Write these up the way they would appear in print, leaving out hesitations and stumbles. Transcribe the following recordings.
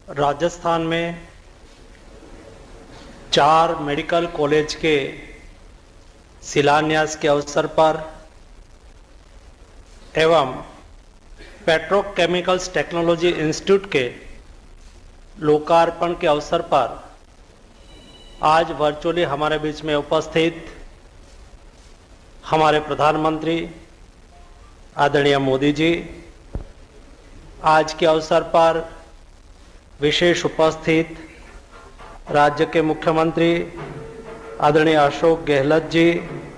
राजस्थान में 4 medical college के शिलान्यास के अवसर पर एवं पेट्रोकेमिकल्स टेक्नोलॉजी इंस्टीट्यूट के लोकार्पण के अवसर पर आज वर्चुअली हमारे बीच में उपस्थित हमारे प्रधानमंत्री आदरणीय मोदी जी, आज के अवसर पर विशेष उपस्थित राज्य के मुख्यमंत्री आदरणीय अशोक गहलोत जी,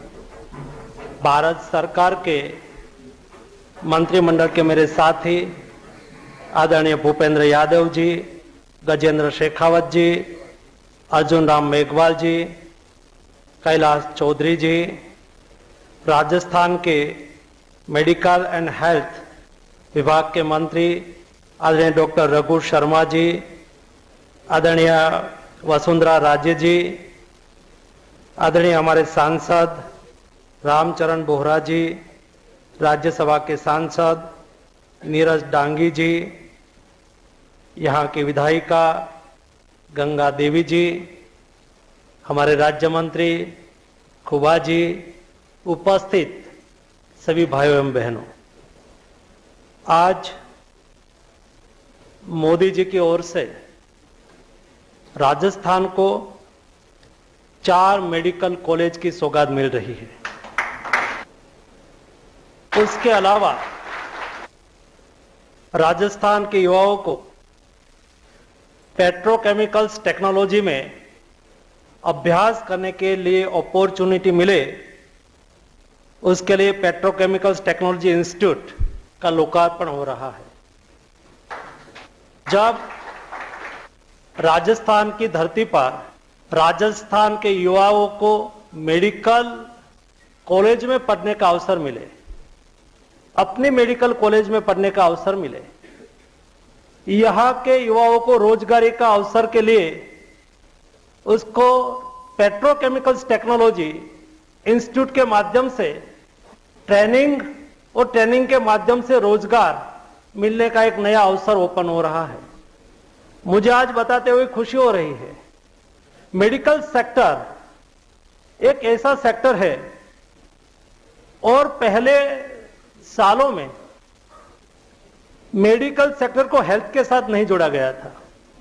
भारत सरकार के मंत्रिमंडल के मेरे साथी आदरणीय भूपेंद्र यादव जी, गजेंद्र शेखावत जी, अर्जुन राम मेघवाल जी, कैलाश चौधरी जी, राजस्थान के मेडिकल एंड हेल्थ विभाग के मंत्री आदरणीय डॉक्टर रघु शर्मा जी, आदरणीय वसुंधरा राजे जी, आदरणीय हमारे सांसद रामचरण बोहरा जी, राज्यसभा के सांसद नीरज डांगी जी, यहाँ की विधायिका गंगा देवी जी, हमारे राज्य मंत्री खुबा जी, उपस्थित सभी भाइयों एवं बहनों, आज मोदी जी की ओर से राजस्थान को 4 मेडिकल कॉलेज की सौगात मिल रही है। उसके अलावा राजस्थान के युवाओं को पेट्रोकेमिकल्स टेक्नोलॉजी में अभ्यास करने के लिए अपॉर्चुनिटी मिले, उसके लिए पेट्रोकेमिकल्स टेक्नोलॉजी इंस्टीट्यूट का लोकार्पण हो रहा है। जब राजस्थान की धरती पर राजस्थान के युवाओं को मेडिकल कॉलेज में पढ़ने का अवसर मिले, अपने मेडिकल कॉलेज में पढ़ने का अवसर मिले, यहां के युवाओं को रोजगारी का अवसर के लिए उसको पेट्रोकेमिकल्स टेक्नोलॉजी इंस्टीट्यूट के माध्यम से ट्रेनिंग और ट्रेनिंग के माध्यम से रोजगार मिलने का एक नया अवसर ओपन हो रहा है। मुझे आज बताते हुए खुशी हो रही है। मेडिकल सेक्टर एक ऐसा सेक्टर है और पहले सालों में मेडिकल सेक्टर को हेल्थ के साथ नहीं जोड़ा गया था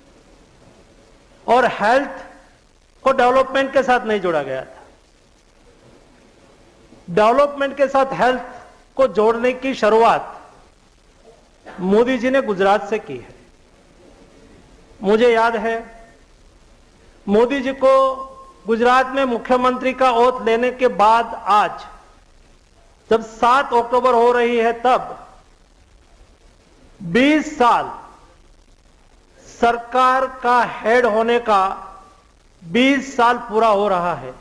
और हेल्थ को डेवलपमेंट के साथ नहीं जोड़ा गया था। डेवलपमेंट के साथ हेल्थ को जोड़ने की शुरुआत मोदी जी ने गुजरात से की है। मुझे याद है मोदी जी को गुजरात में मुख्यमंत्री का ओथ लेने के बाद आज जब 7 अक्टूबर हो रही है, तब 20 साल सरकार का हेड होने का 20 साल पूरा हो रहा है।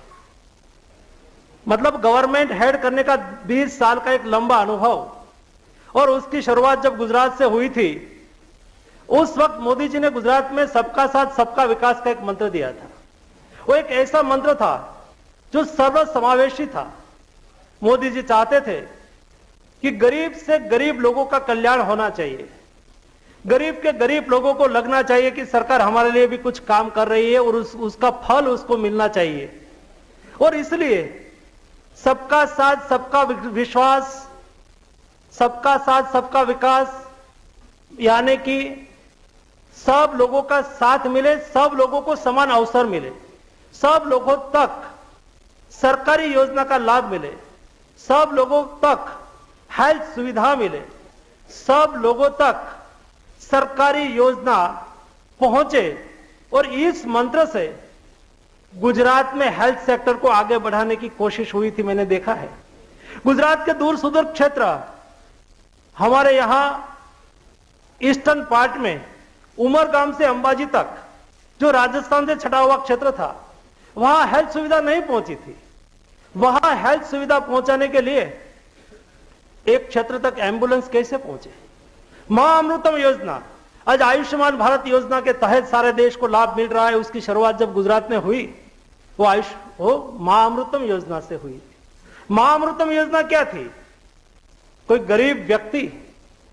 मतलब गवर्नमेंट हेड करने का 20 साल का एक लंबा अनुभव, और उसकी शुरुआत जब गुजरात से हुई थी, उस वक्त मोदी जी ने गुजरात में सबका साथ सबका विकास का एक मंत्र दिया था। वो एक ऐसा मंत्र था जो सर्वसमावेशी था। मोदी जी चाहते थे कि गरीब से गरीब लोगों का कल्याण होना चाहिए, गरीब के गरीब लोगों को लगना चाहिए कि सरकार हमारे लिए भी कुछ काम कर रही है और उसका फल उसको मिलना चाहिए। और इसलिए सबका साथ सबका विश्वास, सबका साथ सबका विकास, यानी कि सब लोगों का साथ मिले, सब लोगों को समान अवसर मिले, सब लोगों तक सरकारी योजना का लाभ मिले, सब लोगों तक हेल्थ सुविधा मिले, सब लोगों तक सरकारी योजना पहुंचे। और इस मंत्र से गुजरात में हेल्थ सेक्टर को आगे बढ़ाने की कोशिश हुई थी, मैंने देखा है। गुजरात के दूर सुदूर क्षेत्र, हमारे यहां ईस्टर्न पार्ट में उमरगाम से अंबाजी तक, जो राजस्थान से छटा हुआ क्षेत्र था, वहां हेल्थ सुविधा नहीं पहुंची थी। वहां हेल्थ सुविधा पहुंचाने के लिए एक क्षेत्र तक एम्बुलेंस कैसे पहुंचे? महाअमृतम योजना, आज आयुष्मान भारत योजना के तहत सारे देश को लाभ मिल रहा है। उसकी शुरुआत जब गुजरात में हुई, वो महाअमृतम योजना से हुई। महाअमृतम योजना क्या थी? कोई गरीब व्यक्ति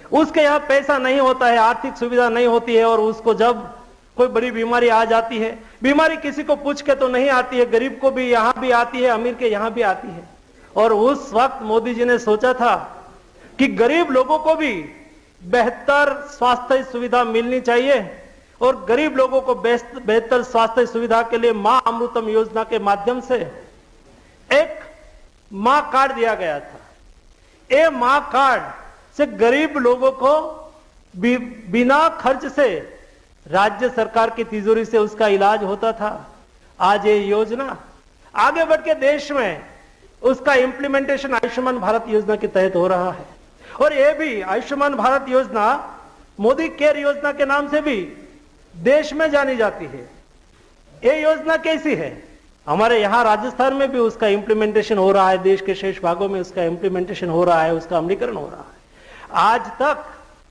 उसके यहाँ पैसा नहीं होता है, आर्थिक सुविधा नहीं होती है, और उसको जब कोई बड़ी बीमारी आ जाती है, बीमारी किसी को पूछ के तो नहीं आती है, गरीब को भी यहां भी आती है, अमीर के यहां भी आती है। और उस वक्त मोदी जी ने सोचा था कि गरीब लोगों को भी बेहतर स्वास्थ्य सुविधा मिलनी चाहिए, और गरीब लोगों को बेहतर स्वास्थ्य सुविधा के लिए मां अमृतम योजना के माध्यम से एक मां कार्ड दिया गया था। ये मां कार्ड से गरीब लोगों को बिना खर्च से राज्य सरकार की तिजोरी से उसका इलाज होता था। आज ये योजना आगे बढ़ के देश में उसका इंप्लीमेंटेशन आयुष्मान भारत योजना के तहत हो रहा है। और ये भी आयुष्मान भारत योजना मोदी केयर योजना के नाम से भी देश में जानी जाती है। ये योजना कैसी है? हमारे यहां राजस्थान में भी उसका इंप्लीमेंटेशन हो रहा है, देश के शेष भागों में उसका इंप्लीमेंटेशन हो रहा है, उसका अमलीकरण हो रहा है। आज तक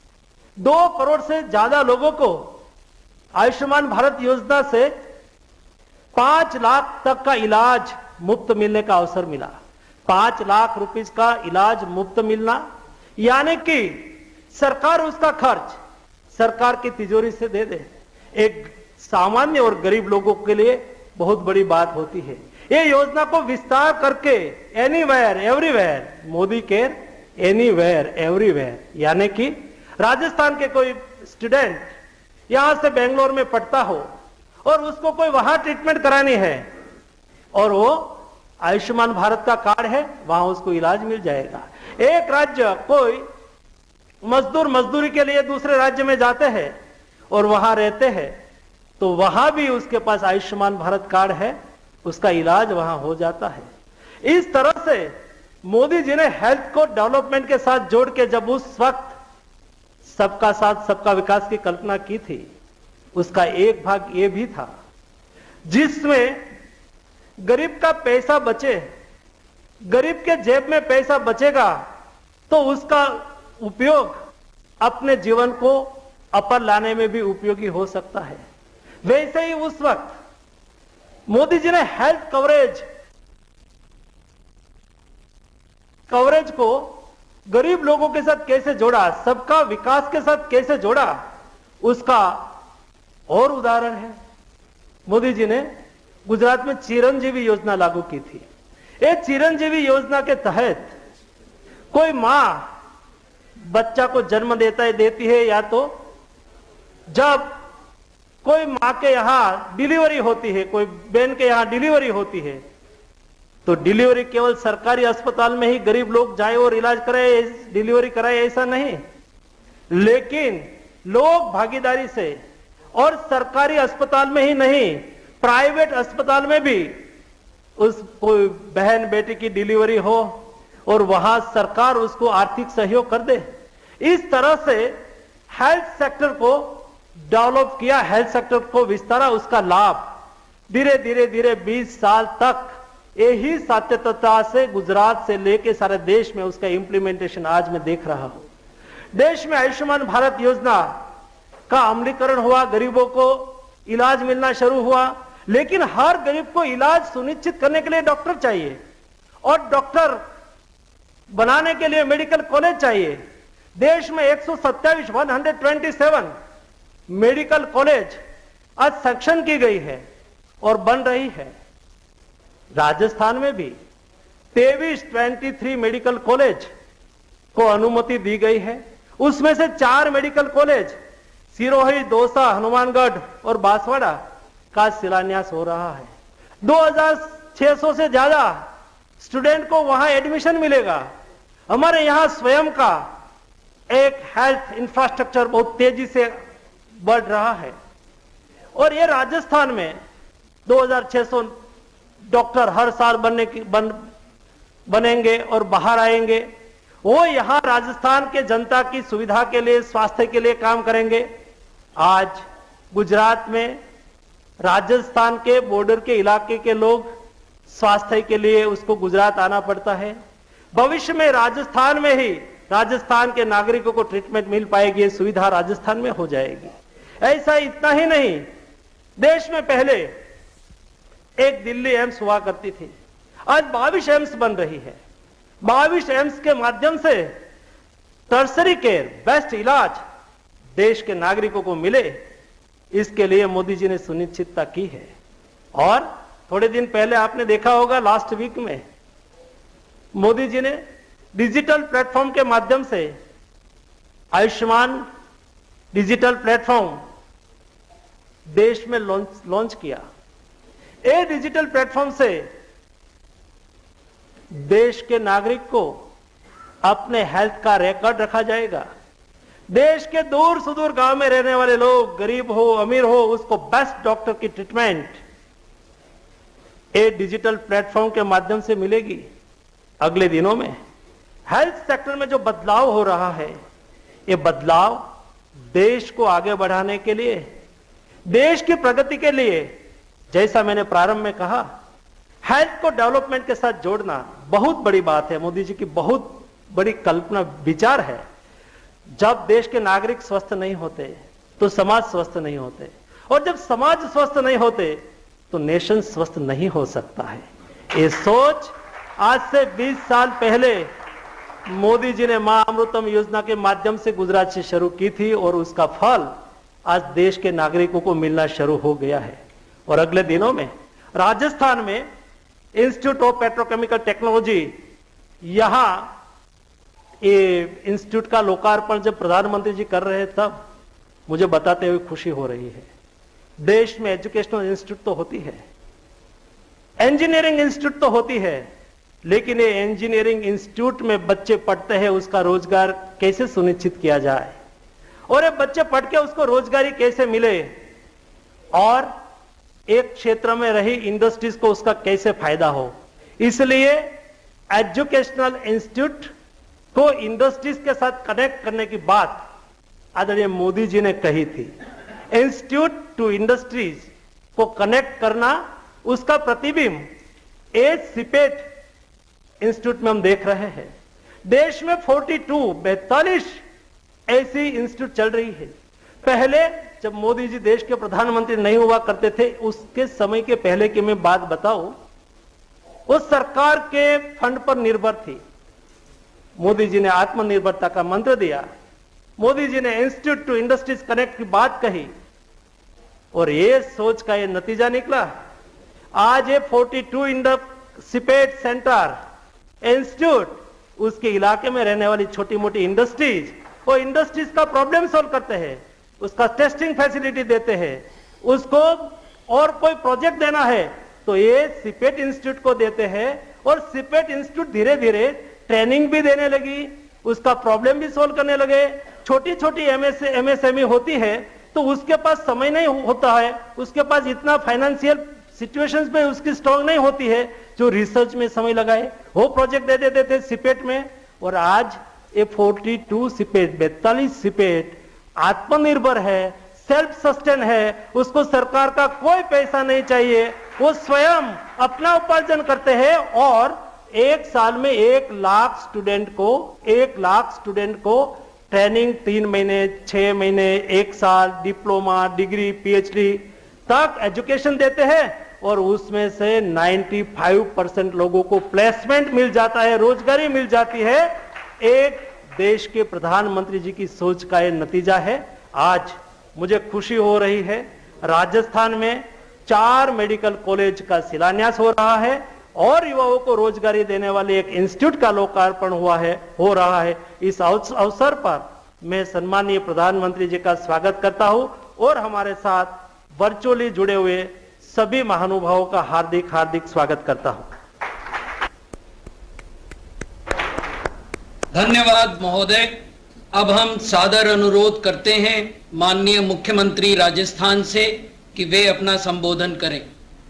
2 करोड़ से ज्यादा लोगों को आयुष्मान भारत योजना से 5 लाख तक का इलाज मुफ्त मिलने का अवसर मिला। 5 लाख रुपीस का इलाज मुफ्त मिलना, यानी कि सरकार उसका खर्च सरकार की तिजोरी से दे दे, एक सामान्य और गरीब लोगों के लिए बहुत बड़ी बात होती है। ये योजना को विस्तार करके anywhere everywhere, Modi care anywhere everywhere, यानी कि राजस्थान के कोई स्टूडेंट यहां से बेंगलोर में पढ़ता हो और उसको कोई वहां ट्रीटमेंट करानी है, और वो आयुष्मान भारत का कार्ड है, वहां उसको इलाज मिल जाएगा। एक राज्य कोई मजदूर मजदूरी के लिए दूसरे राज्य में जाते हैं और वहां रहते हैं, तो वहां भी उसके पास आयुष्मान भारत कार्ड है, उसका इलाज वहां हो जाता है। इस तरह से मोदी जी ने हेल्थ को डेवलपमेंट के साथ जोड़ के जब उस वक्त सबका साथ सबका विकास की कल्पना की थी, उसका एक भाग ये भी था जिसमें गरीब का पैसा बचे, गरीब के जेब में पैसा बचेगा तो उसका उपयोग अपने जीवन को अपर लाने में भी उपयोगी हो सकता है। वैसे ही उस वक्त मोदी जी ने हेल्थ कवरेज को गरीब लोगों के साथ कैसे जोड़ा, सबका विकास के साथ कैसे जोड़ा, उसका और उदाहरण है। मोदी जी ने गुजरात में चिरंजीवी योजना लागू की थी। ये चिरंजीवी योजना के तहत कोई मां बच्चा को जन्म देती है, या तो जब कोई मां के यहां डिलीवरी होती है, कोई बहन के यहां डिलीवरी होती है, तो डिलीवरी केवल सरकारी अस्पताल में ही गरीब लोग जाए और इलाज कराए, डिलीवरी कराए, ऐसा नहीं, लेकिन लोग भागीदारी से, और सरकारी अस्पताल में ही नहीं, प्राइवेट अस्पताल में भी उस कोई बहन बेटी की डिलीवरी हो और वहां सरकार उसको आर्थिक सहयोग कर दे। इस तरह से हेल्थ सेक्टर को डेवलप किया, हेल्थ सेक्टर को विस्तारा, उसका लाभ धीरे धीरे 20 साल तक यही सातत्यता से गुजरात से लेके सारे देश में उसका इंप्लीमेंटेशन आज मैं देख रहा हूं। देश में आयुष्मान भारत योजना का अमलीकरण हुआ, गरीबों को इलाज मिलना शुरू हुआ, लेकिन हर गरीब को इलाज सुनिश्चित करने के लिए डॉक्टर चाहिए, और डॉक्टर बनाने के लिए मेडिकल कॉलेज चाहिए। देश में 127 मेडिकल कॉलेज आज सैंक्शन की गई है और बन रही है। राजस्थान में भी 23 मेडिकल कॉलेज को अनुमति दी गई है। उसमें से 4 मेडिकल कॉलेज सिरोही, दौसा, हनुमानगढ़ और बांसवाड़ा का शिलान्यास हो रहा है। 2600 से ज्यादा स्टूडेंट को वहां एडमिशन मिलेगा। हमारे यहां स्वयं का एक हेल्थ इंफ्रास्ट्रक्चर बहुत तेजी से बढ़ रहा है, और ये राजस्थान में 2600 डॉक्टर हर साल बनेंगे और बाहर आएंगे। वो यहां राजस्थान के जनता की सुविधा के लिए, स्वास्थ्य के लिए काम करेंगे। आज गुजरात में राजस्थान के बॉर्डर के इलाके के लोग स्वास्थ्य के लिए उसको गुजरात आना पड़ता है। भविष्य में राजस्थान में ही राजस्थान के नागरिकों को ट्रीटमेंट मिल पाएगी, ये सुविधा राजस्थान में हो जाएगी। ऐसा इतना ही नहीं, देश में पहले एक दिल्ली एम्स हुआ करती थी, आज 22 एम्स बन रही है। 22 एम्स के माध्यम से टर्सरी केयर, बेस्ट इलाज देश के नागरिकों को मिले, इसके लिए मोदी जी ने सुनिश्चितता की है। और थोड़े दिन पहले आपने देखा होगा, लास्ट वीक में मोदी जी ने डिजिटल प्लेटफॉर्म के माध्यम से आयुष्मान डिजिटल प्लेटफॉर्म देश में लॉन्च किया। ये डिजिटल प्लेटफॉर्म से देश के नागरिक को अपने हेल्थ का रिकॉर्ड रखा जाएगा। देश के दूर सुदूर गांव में रहने वाले लोग, गरीब हो अमीर हो, उसको बेस्ट डॉक्टर की ट्रीटमेंट एक डिजिटल प्लेटफॉर्म के माध्यम से मिलेगी। अगले दिनों में हेल्थ सेक्टर में जो बदलाव हो रहा है, ये बदलाव देश को आगे बढ़ाने के लिए, देश की प्रगति के लिए, जैसा मैंने प्रारंभ में कहा, हेल्थ को डेवलपमेंट के साथ जोड़ना बहुत बड़ी बात है। मोदी जी की बहुत बड़ी कल्पना, विचार है। जब देश के नागरिक स्वस्थ नहीं होते तो समाज स्वस्थ नहीं होते, और जब समाज स्वस्थ नहीं होते तो नेशन स्वस्थ नहीं हो सकता है। ये सोच आज से 20 साल पहले मोदी जी ने मां अमृतम योजना के माध्यम से गुजरात से शुरू की थी, और उसका फल आज देश के नागरिकों को मिलना शुरू हो गया है। और अगले दिनों में राजस्थान में इंस्टीट्यूट ऑफ पेट्रोकेमिकल टेक्नोलॉजी, यहां ये इंस्टीट्यूट का लोकार्पण जब प्रधानमंत्री जी कर रहे हैं, तब मुझे बताते हुए खुशी हो रही है। देश में एजुकेशनल इंस्टीट्यूट तो होती है, इंजीनियरिंग इंस्टीट्यूट तो होती है, लेकिन ये इंजीनियरिंग इंस्टीट्यूट में बच्चे पढ़ते हैं, उसका रोजगार कैसे सुनिश्चित किया जाए, और ये बच्चे पढ़ के उसको रोजगारी कैसे मिले, और एक क्षेत्र में रही इंडस्ट्रीज को उसका कैसे फायदा हो। इसलिए एजुकेशनल इंस्टीट्यूट को इंडस्ट्रीज के साथ कनेक्ट करने की बात आदरणीय मोदी जी ने कही थी। इंस्टीट्यूट टू इंडस्ट्रीज को कनेक्ट करना, उसका प्रतिबिंब एज सिपेट इंस्टीट्यूट में हम देख रहे हैं। देश में 42 ऐसी इंस्टीट्यूट चल रही है। पहले जब मोदी जी देश के प्रधानमंत्री नहीं हुआ करते थे, उसके समय के पहले की मैं बात बताऊं, उस सरकार के फंड पर निर्भर थी। मोदी जी ने आत्मनिर्भरता का मंत्र दिया, मोदी जी ने इंस्टीट्यूट टू इंडस्ट्रीज कनेक्ट की बात कही, और ये सोच का ये नतीजा निकला। आज ये 42 सिपेट सेंटर इंस्टीट्यूट उसके इलाके में रहने वाली छोटी मोटी इंडस्ट्रीज, वो इंडस्ट्रीज का प्रॉब्लम सॉल्व करते हैं, उसका टेस्टिंग फैसिलिटी देते हैं, उसको और कोई प्रोजेक्ट देना है तो ये सिपेट इंस्टीट्यूट को देते हैं, और सिपेट इंस्टीट्यूट धीरे धीरे ट्रेनिंग भी देने लगी, उसका प्रॉब्लम भी सॉल्व करने लगे। छोटी छोटी एमएसएमई होती है तो उसके पास समय नहीं होता है, उसके पास इतना फाइनेंशियल सिचुएशंस में उसकी स्ट्रांग नहीं होती है जो रिसर्च में समय लगाए, वो प्रोजेक्ट दे देते थे सिपेट में। और आज ये 42 सिपेट, 42 सिपेट आत्मनिर्भर है, सेल्फ सस्टेन है, उसको सरकार का कोई पैसा नहीं चाहिए, वो स्वयं अपना उपार्जन करते हैं, और एक साल में 1 लाख स्टूडेंट को ट्रेनिंग 3 महीने, 6 महीने, 1 साल, डिप्लोमा, डिग्री, पीएचडी तक एजुकेशन देते हैं, और उसमें से 95% लोगों को प्लेसमेंट मिल जाता है, रोजगारी मिल जाती है। एक देश के प्रधानमंत्री जी की सोच का यह नतीजा है। आज मुझे खुशी हो रही है, राजस्थान में 4 मेडिकल कॉलेज का शिलान्यास हो रहा है, और युवाओं को रोजगारी देने वाले एक इंस्टीट्यूट का लोकार्पण हो रहा है। इस अवसर पर मैं सम्मानीय प्रधानमंत्री जी का स्वागत करता हूं, और हमारे साथ वर्चुअली जुड़े हुए सभी महानुभावों का हार्दिक हार्दिक स्वागत करता हूं। धन्यवाद महोदय। अब हम सादर अनुरोध करते हैं माननीय मुख्यमंत्री राजस्थान से कि वे अपना संबोधन करें।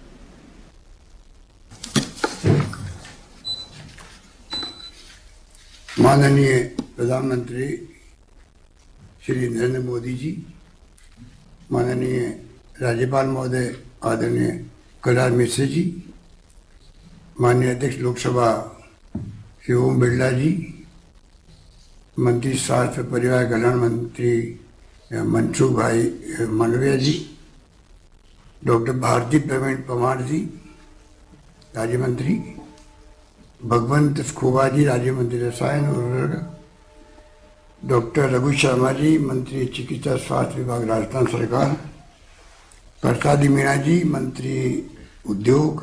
माननीय प्रधानमंत्री श्री नरेंद्र मोदी जी, माननीय राज्यपाल महोदय आदरणीय कलराज मिश्र जी, माननीय अध्यक्ष लोकसभा श्री ओम बिरला जी, मंत्री स्वास्थ्य परिवार कल्याण मंत्री मनसुख भाई मांडविया जी, डॉक्टर भारती प्रवीण परमार जी राज्य मंत्री, भगवंत स्खोबा जी राज्य मंत्री रसायन और उर्वरक, डॉक्टर रघु शर्मा जी, मंत्री चिकित्सा स्वास्थ्य विभाग राजस्थान सरकार, प्रसादी मीणा जी, मंत्री उद्योग,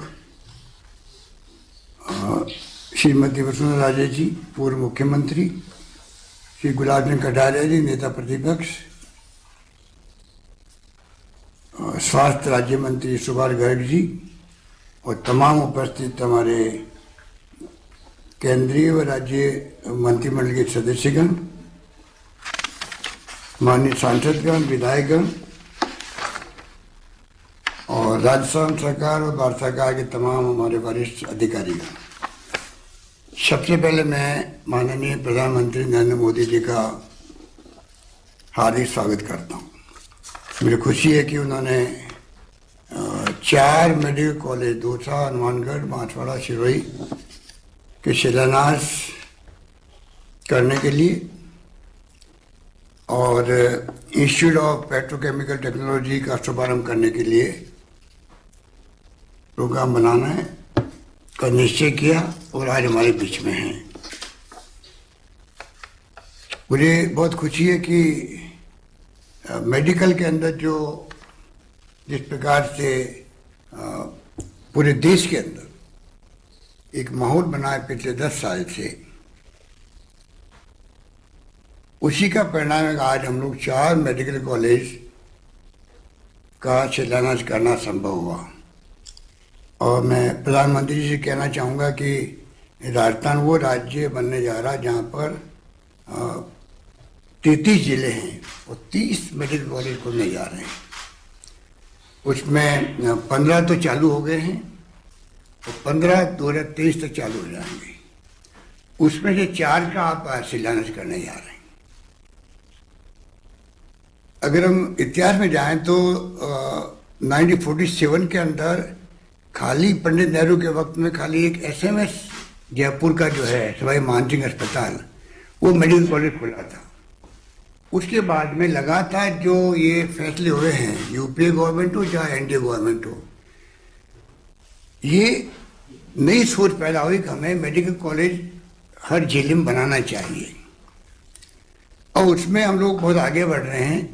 श्रीमती वसुंधरा राजे जी, पूर्व मुख्यमंत्री, श्री गुलाब चंद कटारिया जी, नेता प्रतिपक्ष, स्वास्थ्य राज्य मंत्री सुभाष गर्ग जी और तमाम उपस्थित हमारे केंद्रीय व राज्य मंत्रिमंडल के सदस्यगण, माननीय सांसदगण, विधायकगण और राजस्थान सरकार और भारत सरकार के तमाम हमारे वरिष्ठ अधिकारीगण, सबसे पहले मैं माननीय प्रधानमंत्री नरेंद्र मोदी जी का हार्दिक स्वागत करता हूँ। मुझे खुशी है कि उन्होंने 4 मेडिकल कॉलेज दौसा, हनुमानगढ़, बांसवाड़ा, सिरोही के शिलान्यास करने के लिए और इंस्टीट्यूट ऑफ पेट्रोकेमिकल टेक्नोलॉजी का शुभारंभ करने के लिए प्रोग्राम बनाना है का निश्चय किया और आज हमारे बीच में हैं। मुझे बहुत खुशी है कि मेडिकल के अंदर जो जिस प्रकार से पूरे देश के अंदर एक माहौल बना है पिछले 10 साल से, उसी का परिणाम है आज हम लोग 4 मेडिकल कॉलेज का शिलान्यास करना संभव हुआ। और मैं प्रधानमंत्री जी से कहना चाहूँगा कि राजस्थान वो राज्य बनने जा रहा है जहाँ पर 33 जिले हैं और 30 मेडिकल कॉलेज खुलने जा रहे हैं। उसमें 15 तो चालू हो गए हैं और 15 2023 तक चालू हो जाएंगे। उसमें से 4 का आप शिलान्यास करने जा रहे हैं। अगर हम इतिहास में जाएं तो 1947 के अंदर खाली पंडित नेहरू के वक्त में खाली एक SMS जयपुर का जो है सवाई मानसिंह अस्पताल, वो मेडिकल कॉलेज खुला था। उसके बाद में लगातार जो ये फैसले हुए हैं, यूपीए गवर्नमेंट हो चाहे एनडीए गवर्नमेंट हो, ये नई सोच पैदा हुई कि हमें मेडिकल कॉलेज हर जिले में बनाना चाहिए और उसमें हम लोग बहुत आगे बढ़ रहे हैं।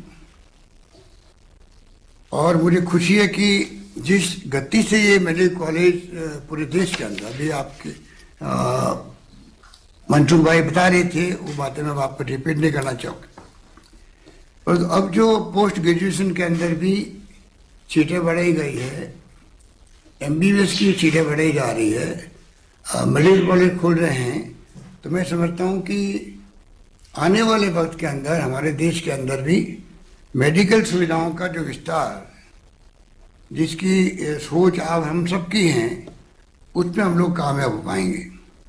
और मुझे खुशी है कि जिस गति से ये मेडिकल कॉलेज पूरे देश के अंदर, अभी आपके मंसूर भाई बता रहे थे, वो बातें मैं आपको रिपीट नहीं करना चाहूँगा। और अब जो पोस्ट ग्रेजुएशन के अंदर भी सीटें बढ़ाई गई है, MBBS की सीटें बढ़ाई जा रही है, मेडिकल कॉलेज खोल रहे हैं, तो मैं समझता हूँ कि आने वाले वक्त के अंदर हमारे देश के अंदर भी मेडिकल सुविधाओं का जो विस्तार, जिसकी सोच आप हम सब की हैं, उसमें हम लोग कामयाब हो पाएंगे।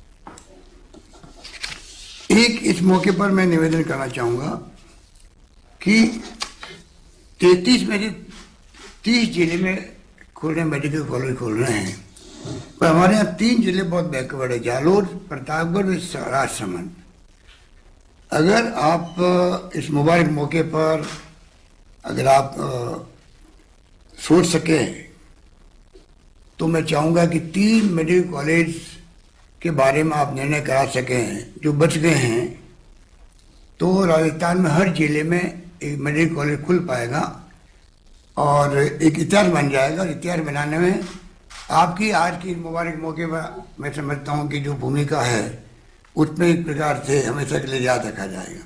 एक इस मौके पर मैं निवेदन करना चाहूँगा कि 33 में से 30 जिले में खुल रहे मेडिकल कॉलेज खोल रहे हैं, पर हमारे यहाँ 3 जिले बहुत बैकवर्ड है, जालोर, प्रतापगढ़, राजसमंद। अगर आप इस मुबारक मौके पर अगर आप सोच सके तो मैं चाहूँगा कि 3 मेडिकल कॉलेज के बारे में आप निर्णय करा सकें जो बच गए हैं, तो राजस्थान में हर जिले में एक मेडिकल कॉलेज खुल पाएगा और एक इतिहास बन जाएगा। इतिहास बनाने में आपकी आज की मुबारक मौके पर मैं समझता हूँ कि जो भूमिका है उसमें एक प्रकार से हमेशा के लिए याद रखा जाएगा।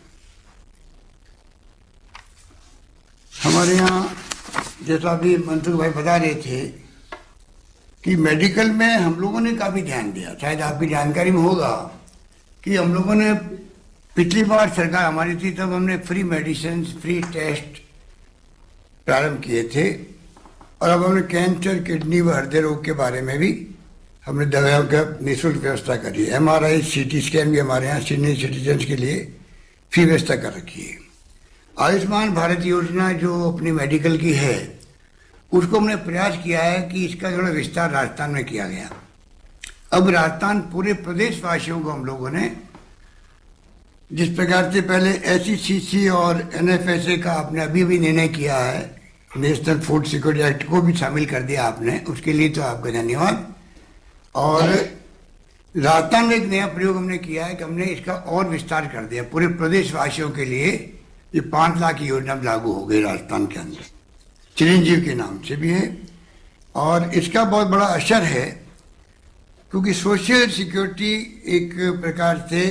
हमारे यहाँ जैसा अभी मंत्री भाई बता रहे थे कि मेडिकल में हम लोगों ने काफ़ी ध्यान दिया। शायद आपकी जानकारी में होगा कि हम लोगों ने पिछली बार सरकार हमारी थी तब हमने फ्री मेडिसिन, फ्री टेस्ट प्रारंभ किए थे और अब हमने कैंसर, किडनी व हृदय रोग के बारे में भी हमने दवाइयों का निःशुल्क व्यवस्था करी है। MRI, CT स्कैन भी हमारे यहाँ सीनियर सिटीजन के लिए फ्री व्यवस्था कर रखी है। आयुष्मान भारत योजना जो अपनी मेडिकल की है, उसको हमने प्रयास किया है कि इसका थोड़ा विस्तार राजस्थान में किया गया। अब राजस्थान पूरे प्रदेशवासियों को हम लोगों ने जिस प्रकार से पहले SECC और NFSA का आपने अभी भी निर्णय किया है, नेशनल फूड सिक्योरिटी एक्ट को भी शामिल कर दिया आपने, उसके लिए तो आपका धन्यवाद। और राजस्थान में एक नया प्रयोग हमने किया है कि हमने इसका और विस्तार कर दिया पूरे प्रदेश वासियों के लिए। ये 5 लाख की योजना लागू हो गई राजस्थान के अंदर, चिरंजीव के नाम से भी है। और इसका बहुत बड़ा असर है क्योंकि सोशल सिक्योरिटी एक प्रकार से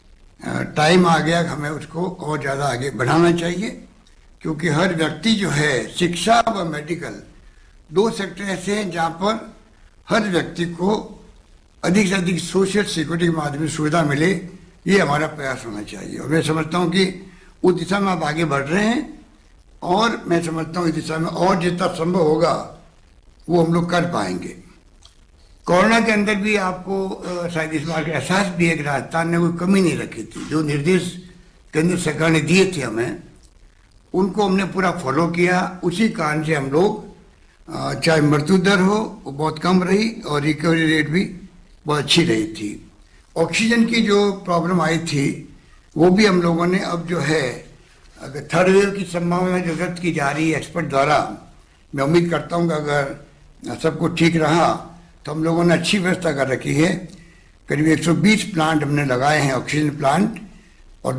टाइम आ गया, हमें उसको और ज़्यादा आगे बढ़ाना चाहिए, क्योंकि हर व्यक्ति जो है, शिक्षा व मेडिकल 2 सेक्टर ऐसे हैं जहाँ पर हर व्यक्ति को अधिक से अधिक सोशल सिक्योरिटी के माध्यम से सुविधा मिले। ये हमारा प्रयास होना चाहिए और मैं समझता हूँ कि उस दिशा में आप आगे बढ़ रहे हैं और मैं समझता हूँ इस दिशा में और जितना संभव होगा वो हम लोग कर पाएंगे। कोरोना के अंदर भी आपको शायद इस बार का एहसास भी है कि राजस्थान ने कोई कमी नहीं रखी थी। जो निर्देश केंद्र सरकार ने दिए थे हमें, उनको हमने पूरा फॉलो किया। उसी कारण से हम लोग चाहे मृत्यु दर हो वो बहुत कम रही और रिकवरी रेट भी बहुत अच्छी रही थी। ऑक्सीजन की जो प्रॉब्लम आई थी वो भी हम लोगों ने अब जो है, अगर थर्ड वेव की संभावना जो व्यक्त की जा रही है एक्सपर्ट द्वारा, मैं उम्मीद करता हूँ कि अगर सब कुछ ठीक रहा तो हम लोगों ने अच्छी व्यवस्था कर रखी है। करीब 120 प्लांट हमने लगाए हैं ऑक्सीजन प्लांट, और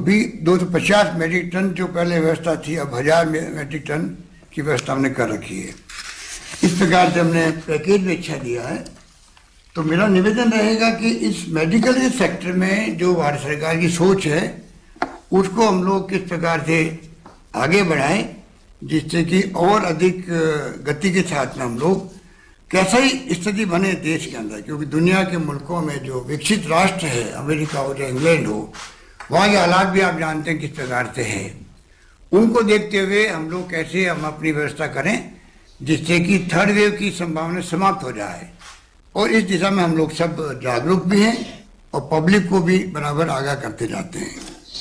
250 मेट्रिक टन जो पहले व्यवस्था थी अब 1000 मेट्रिक टन की व्यवस्था हमने कर रखी है। इस प्रकार से हमने पैकेज भी अच्छा दिया है। तो मेरा निवेदन रहेगा कि इस मेडिकल के सेक्टर में जो भारत सरकार की सोच है उसको हम लोग किस प्रकार से आगे बढ़ाएं, जिससे कि और अधिक गति के साथ में हम लोग कैसा ही स्थिति बने देश के अंदर, क्योंकि दुनिया के मुल्कों में जो विकसित राष्ट्र है, अमेरिका हो या इंग्लैंड हो, वहाँ के हालात भी आप जानते हैं किस प्रकार से है। उनको देखते हुए हम लोग कैसे हम अपनी व्यवस्था करें जिससे कि थर्ड वेव की संभावना समाप्त हो जाए, और इस दिशा में हम लोग सब जागरूक भी हैं और पब्लिक को भी बराबर आगाह करते जाते हैं।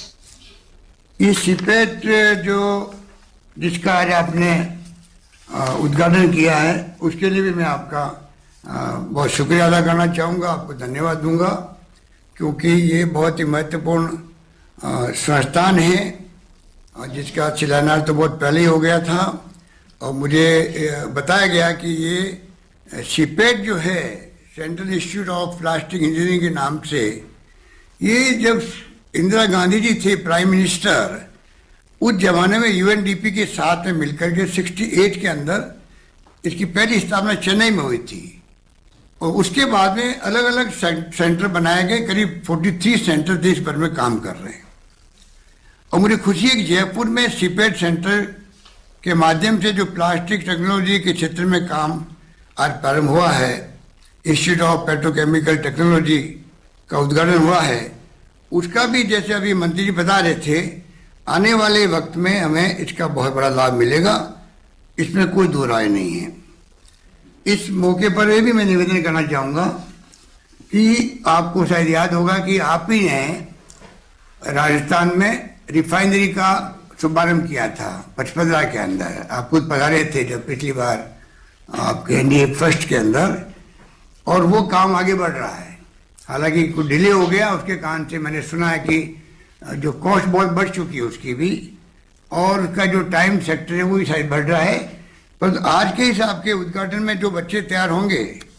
ये सीपेट जो जिसका आज आपने उद्घाटन किया है उसके लिए भी मैं आपका बहुत शुक्रिया अदा करना चाहूँगा, आपको धन्यवाद दूंगा, क्योंकि ये बहुत ही महत्वपूर्ण संस्थान है जिसका शिलान्यास तो बहुत पहले ही हो गया था। और मुझे बताया गया कि ये सीपेट जो है, central institute of plastic engineering के नाम से, ये जब इंदिरा गांधी जी थे प्राइम मिनिस्टर, उस जमाने में यूएनडीपी के साथ में मिलकर के 68 के अंदर इसकी पहली स्थापना चेन्नई में हुई थी। और उसके बाद में अलग अलग सेंटर बनाए गए, करीब 43 सेंटर देश भर में काम कर रहे हैं। और मुझे खुशी है कि जयपुर में सीपेट सेंटर के माध्यम से जो प्लास्टिक टेक्नोलॉजी के क्षेत्र में काम आज प्रारंभ हुआ है, इंस्टीट्यूट ऑफ पेट्रोकेमिकल टेक्नोलॉजी का उद्घाटन हुआ है, उसका भी जैसे अभी मंत्री जी बता रहे थे, आने वाले वक्त में हमें इसका बहुत बड़ा लाभ मिलेगा, इसमें कोई दो राय नहीं है। इस मौके पर ये भी मैं निवेदन करना चाहूँगा कि आपको शायद याद होगा कि आप ही ने राजस्थान में रिफाइनरी का शुभारंभ किया था 55 के अंदर। आप खुद पधारे थे जब पिछली बार आपके एनडीए फर्स्ट के अंदर, और वो काम आगे बढ़ रहा है। हालांकि कुछ डिले हो गया, उसके कारण से मैंने सुना है कि जो कॉस्ट बहुत बढ़ चुकी है उसकी भी, और उसका जो टाइम सेक्टर है वो भी शायद बढ़ रहा है। पर आज के हिसाब के उद्घाटन में जो बच्चे तैयार होंगे,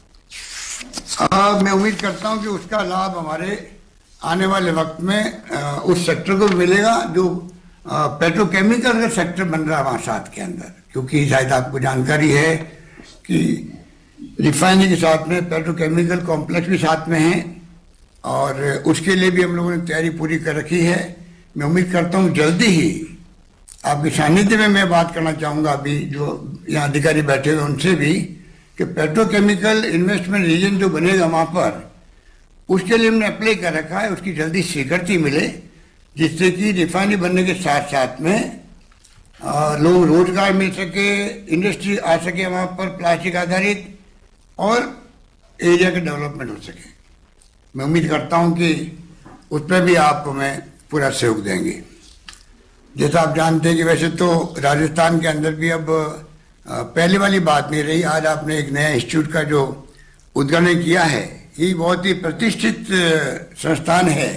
मैं उम्मीद करता हूं कि उसका लाभ हमारे आने वाले वक्त में उस सेक्टर को मिलेगा जो पेट्रोकेमिकल का सेक्टर बन रहा है वहाँ साथ के अंदर। क्योंकि शायद आपको जानकारी है कि रिफाइनरी के साथ में पेट्रोकेमिकल कॉम्प्लेक्स भी साथ में है, और उसके लिए भी हम लोगों ने तैयारी पूरी कर रखी है। मैं उम्मीद करता हूँ जल्दी ही आपके सानिध्य में मैं बात करना चाहूँगा, अभी जो यहाँ अधिकारी बैठे हुए उनसे भी, कि पेट्रोकेमिकल इन्वेस्टमेंट रीजन जो बनेगा वहाँ पर, उसके लिए हमने अप्लाई कर रखा है, उसकी जल्दी स्वीकृति मिले, जिससे कि रिफाइनरी बनने के साथ साथ में लोग रोजगार मिल सके, इंडस्ट्री आ सके वहाँ पर प्लास्टिक आधारित, और एरिया का डेवलपमेंट हो सके। मैं उम्मीद करता हूँ कि उस पर भी आप हमें पूरा सहयोग देंगे। जैसा आप जानते हैं कि वैसे तो राजस्थान के अंदर भी अब पहले वाली बात नहीं रही। आज आपने एक नया इंस्टीट्यूट का जो उद्घाटन किया है, ये बहुत ही प्रतिष्ठित संस्थान है,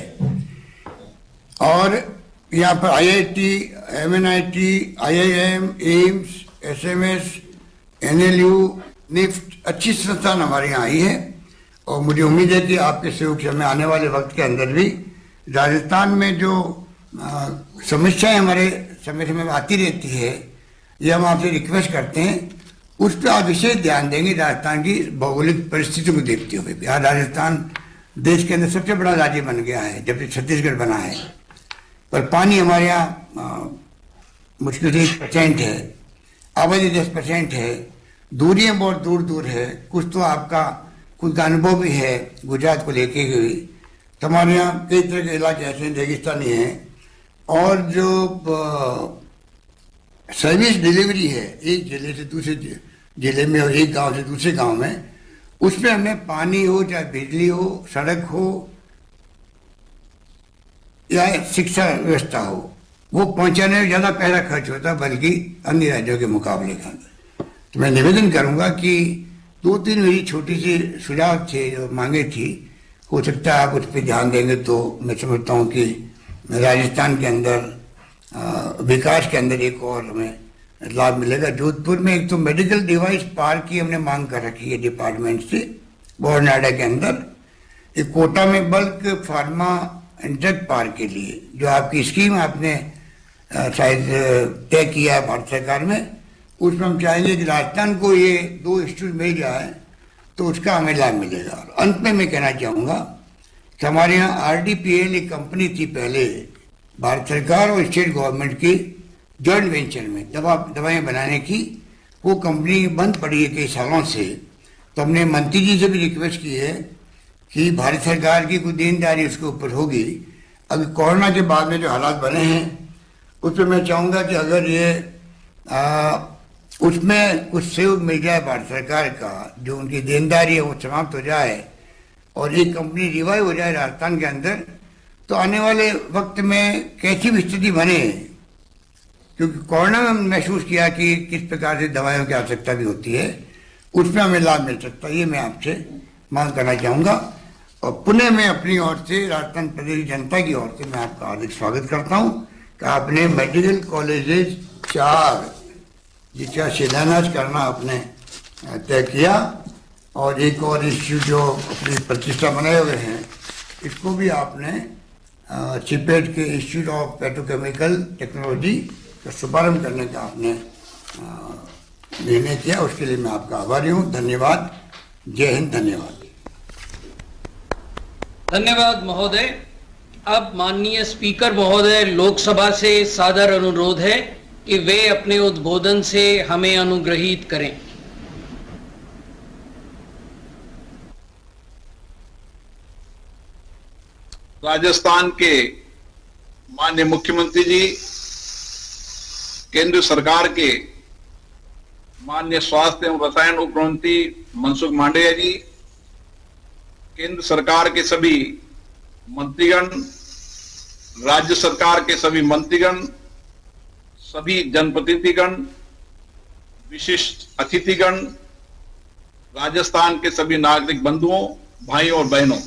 और यहाँ पर IIT, MNIT, IIM, AIIMS, SMS, NLU, NIFT, अच्छी संस्थान हमारे यहाँ आई है। और मुझे उम्मीद है कि आपके सहयोग से हमें आने वाले वक्त के अंदर भी राजस्थान में जो समस्याएं हमारे समय समय में आती रहती है, ये हम आपसे रिक्वेस्ट करते हैं उस पर आप विशेष ध्यान देंगे। राजस्थान की भौगोलिक परिस्थितियों को देखते हुए भी आज राजस्थान देश के अंदर सबसे बड़ा राज्य बन गया है जब से छत्तीसगढ़ बना है, पर पानी हमारे यहाँ मुश्किल से 1% है, आबादी 10% है, दूरियां बहुत दूर दूर है। कुछ तो आपका खुद का अनुभव भी है गुजरात को लेके हुए, तो हमारे यहाँ कई तरह के इलाके ऐसे रेगिस्तानी हैं और जो सर्विस डिलीवरी है एक जिले से दूसरे जिले में और एक गांव से दूसरे गांव में, उसमें हमें पानी हो चाहे बिजली हो, सड़क हो या शिक्षा व्यवस्था हो, वो पहुंचाने में ज़्यादा पैसा खर्च होता है बल्कि अन्य राज्यों के मुकाबले का। तो मैं निवेदन करूंगा कि 2-3 मेरी छोटी सी सुझाव थे जो मांगे थी, हो सकता है आप उस पर ध्यान देंगे तो मैं समझता हूँ कि राजस्थान के अंदर विकास के अंदर एक और हमें लाभ मिलेगा। जोधपुर में एक तो मेडिकल डिवाइस पार्क की हमने मांग कर रखी है डिपार्टमेंट से, बोरनाडा के अंदर एक कोटा में bulk pharma and drug park के लिए जो आपकी स्कीम आपने शायद तय किया है भारत सरकार में, उसमें हम चाहेंगे कि राजस्थान को ये 2 इंस्टीट्यूट मिल जाए तो उसका हमें लाभ मिलेगा। और अंत में मैं कहना चाहूँगा कि हमारे यहाँ RDPL एक कंपनी थी पहले भारत सरकार और स्टेट गवर्नमेंट की जॉइंट वेंचर में दवाएं बनाने की, वो कंपनी बंद पड़ी है कई सालों से। तो हमने मंत्री जी से भी रिक्वेस्ट की है कि भारत सरकार की कोई देनदारी उसके ऊपर होगी। अभी कोरोना के बाद में जो हालात बने हैं उस पर मैं चाहूँगा कि अगर ये उसमें कुछ सहयोग मिल जाए भारत सरकार का, जो उनकी देनदारी है वो समाप्त हो जाए और ये कंपनी रिवाइव हो जाए राजस्थान के अंदर, तो आने वाले वक्त में कैसी भी स्थिति बने, क्योंकि कोरोना में हमने महसूस किया कि किस प्रकार से दवाइयों की आवश्यकता भी होती है, उसमें हमें लाभ मिल सकता है। ये मैं आपसे मांग करना चाहूँगा और पुनः मैं अपनी ओर से राजस्थान प्रदेश की जनता की ओर से मैं आपका हार्दिक स्वागत करता हूँ कि आपने मेडिकल कॉलेजेस 4 जिसका शिलान्यास करना आपने तय किया और एक और इंस्टीट्यूट जो अपनी प्रतिष्ठा बनाए हुए हैं इसको भी आपने चिपेट के इंस्टीट्यूट ऑफ पेट्रोकेमिकल टेक्नोलॉजी का शुभारंभ करने का आपने निर्णय किया, उसके लिए मैं आपका आभारी हूँ। धन्यवाद। जय हिंद। धन्यवाद। धन्यवाद महोदय। अब माननीय स्पीकर महोदय लोकसभा से सादर अनुरोध है कि वे अपने उद्बोधन से हमें अनुग्रहित करें। राजस्थान के माननीय मुख्यमंत्री जी, केंद्र सरकार के माननीय स्वास्थ्य एवं रसायन उप मंत्री मनसुख मांडविया जी, केंद्र सरकार के सभी मंत्रीगण, राज्य सरकार के सभी मंत्रीगण, सभी जनप्रतिनिधिगण, विशिष्ट अतिथिगण, राजस्थान के सभी नागरिक बंधुओं, भाइयों और बहनों,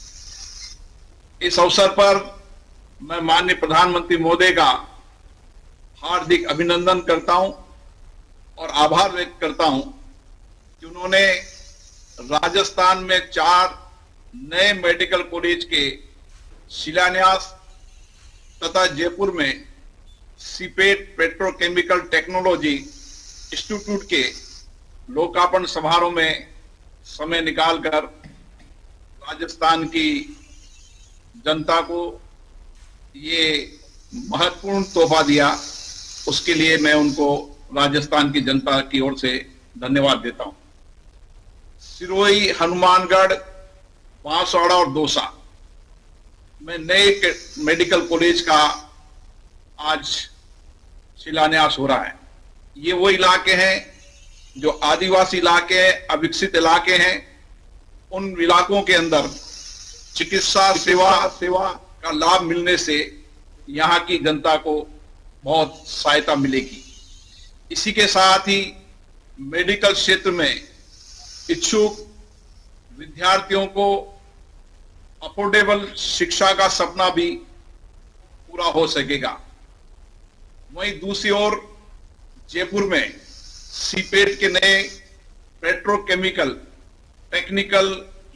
इस अवसर पर मैं माननीय प्रधानमंत्री महोदय का हार्दिक अभिनंदन करता हूं और आभार व्यक्त करता हूं कि उन्होंने राजस्थान में 4 नए मेडिकल कॉलेज के शिलान्यास तथा जयपुर में सीपेट पेट्रोकेमिकल टेक्नोलॉजी इंस्टीट्यूट के लोकार्पण समारोह में समय निकालकर राजस्थान की जनता को ये महत्वपूर्ण तोहफा दिया, उसके लिए मैं उनको राजस्थान की जनता की ओर से धन्यवाद देता हूं। सिरोही, हनुमानगढ़, बांसवाड़ा और दौसा में नए मेडिकल कॉलेज का आज शिलान्यास हो रहा है। ये वो इलाके हैं जो आदिवासी इलाके हैं, अविकसित इलाके हैं। उन इलाकों के अंदर चिकित्सा सेवा का लाभ मिलने से यहाँ की जनता को बहुत सहायता मिलेगी। इसी के साथ ही मेडिकल क्षेत्र में इच्छुक विद्यार्थियों को अफोर्डेबल शिक्षा का सपना भी पूरा हो सकेगा। वहीं दूसरी ओर जयपुर में सीपेट के नए पेट्रोकेमिकल टेक्निकल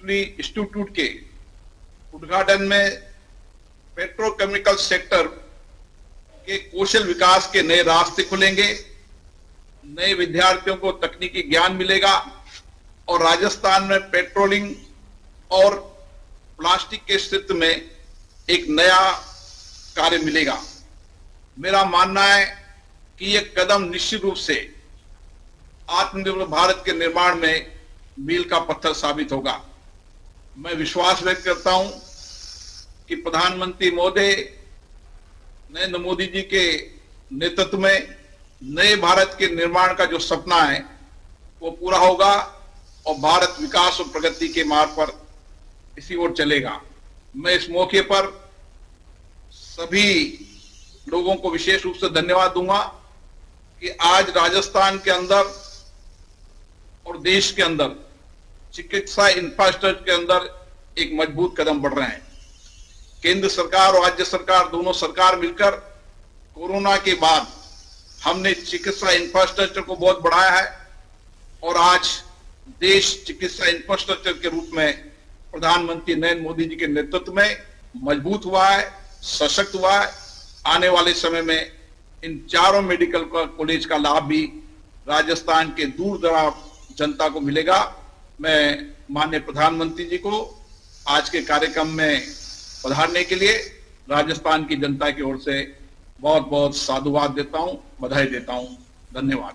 इंस्टीट्यूट के उद्घाटन में पेट्रोकेमिकल सेक्टर के कौशल विकास के नए रास्ते खुलेंगे, नए विद्यार्थियों को तकनीकी ज्ञान मिलेगा और राजस्थान में पेट्रोलिंग और प्लास्टिक के क्षेत्र में एक नया कार्य मिलेगा। मेरा मानना है कि यह कदम निश्चित रूप से आत्मनिर्भर भारत के निर्माण में मील का पत्थर साबित होगा। मैं विश्वास व्यक्त करता हूं कि प्रधानमंत्री महोदय नरेंद्र मोदी जी के नेतृत्व में नए भारत के निर्माण का जो सपना है वो पूरा होगा और भारत विकास और प्रगति के मार्ग पर इसी ओर चलेगा। मैं इस मौके पर सभी लोगों को विशेष रूप से धन्यवाद दूंगा कि आज राजस्थान के अंदर और देश के अंदर चिकित्सा इंफ्रास्ट्रक्चर के अंदर एक मजबूत कदम बढ़ रहे हैं। केंद्र सरकार और राज्य सरकार दोनों सरकार मिलकर कोरोना के बाद हमने चिकित्सा इंफ्रास्ट्रक्चर को बहुत बढ़ाया है और आज देश चिकित्सा इंफ्रास्ट्रक्चर के रूप में प्रधानमंत्री नरेंद्र मोदी जी के नेतृत्व में मजबूत हुआ है, सशक्त हुआ है। आने वाले समय में इन चारों मेडिकल कॉलेज का लाभ भी राजस्थान के दूर दराज जनता को मिलेगा। मैं माननीय प्रधानमंत्री जी को आज के कार्यक्रम में पधारने के लिए राजस्थान की जनता की ओर से बहुत बहुत साधुवाद देता हूं, बधाई देता हूं। धन्यवाद।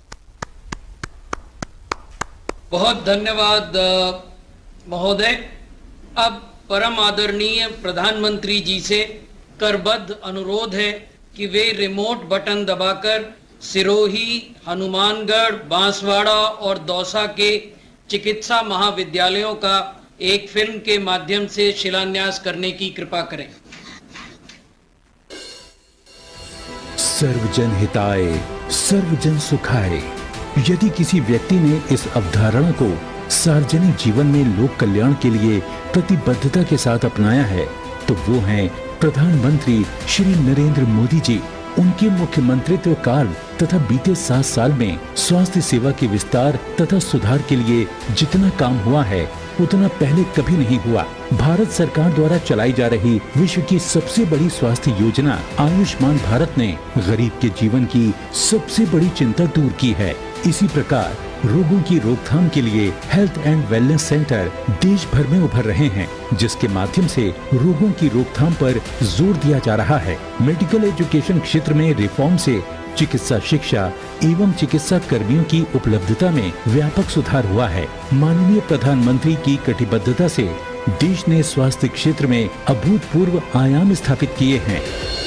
बहुत धन्यवाद महोदय। अब परम आदरणीय प्रधानमंत्री जी से करबद्ध अनुरोध है कि वे रिमोट बटन दबाकर सिरोही, हनुमानगढ़, बांसवाड़ा और दौसा के चिकित्सा महाविद्यालयों का एक फिल्म के माध्यम से शिलान्यास करने की कृपा करें। सर्वजन हिताय सर्वजन सुखाय। यदि किसी व्यक्ति ने इस अवधारणा को सार्वजनिक जीवन में लोक कल्याण के लिए प्रतिबद्धता के साथ अपनाया है तो वो हैं प्रधानमंत्री श्री नरेंद्र मोदी जी। उनके मुख्यमंत्रित्व काल तथा बीते 7 साल में स्वास्थ्य सेवा के विस्तार तथा सुधार के लिए जितना काम हुआ है उतना पहले कभी नहीं हुआ। भारत सरकार द्वारा चलाई जा रही विश्व की सबसे बड़ी स्वास्थ्य योजना आयुष्मान भारत ने गरीब के जीवन की सबसे बड़ी चिंता दूर की है। इसी प्रकार रोगों की रोकथाम के लिए हेल्थ एंड वेलनेस सेंटर देश भर में उभर रहे हैं, जिसके माध्यम से रोगों की रोकथाम पर जोर दिया जा रहा है। मेडिकल एजुकेशन क्षेत्र में रिफॉर्म से चिकित्सा शिक्षा एवं चिकित्सा कर्मियों की उपलब्धता में व्यापक सुधार हुआ है। माननीय प्रधानमंत्री की कटिबद्धता से देश ने स्वास्थ्य क्षेत्र में अभूतपूर्व आयाम स्थापित किए हैं।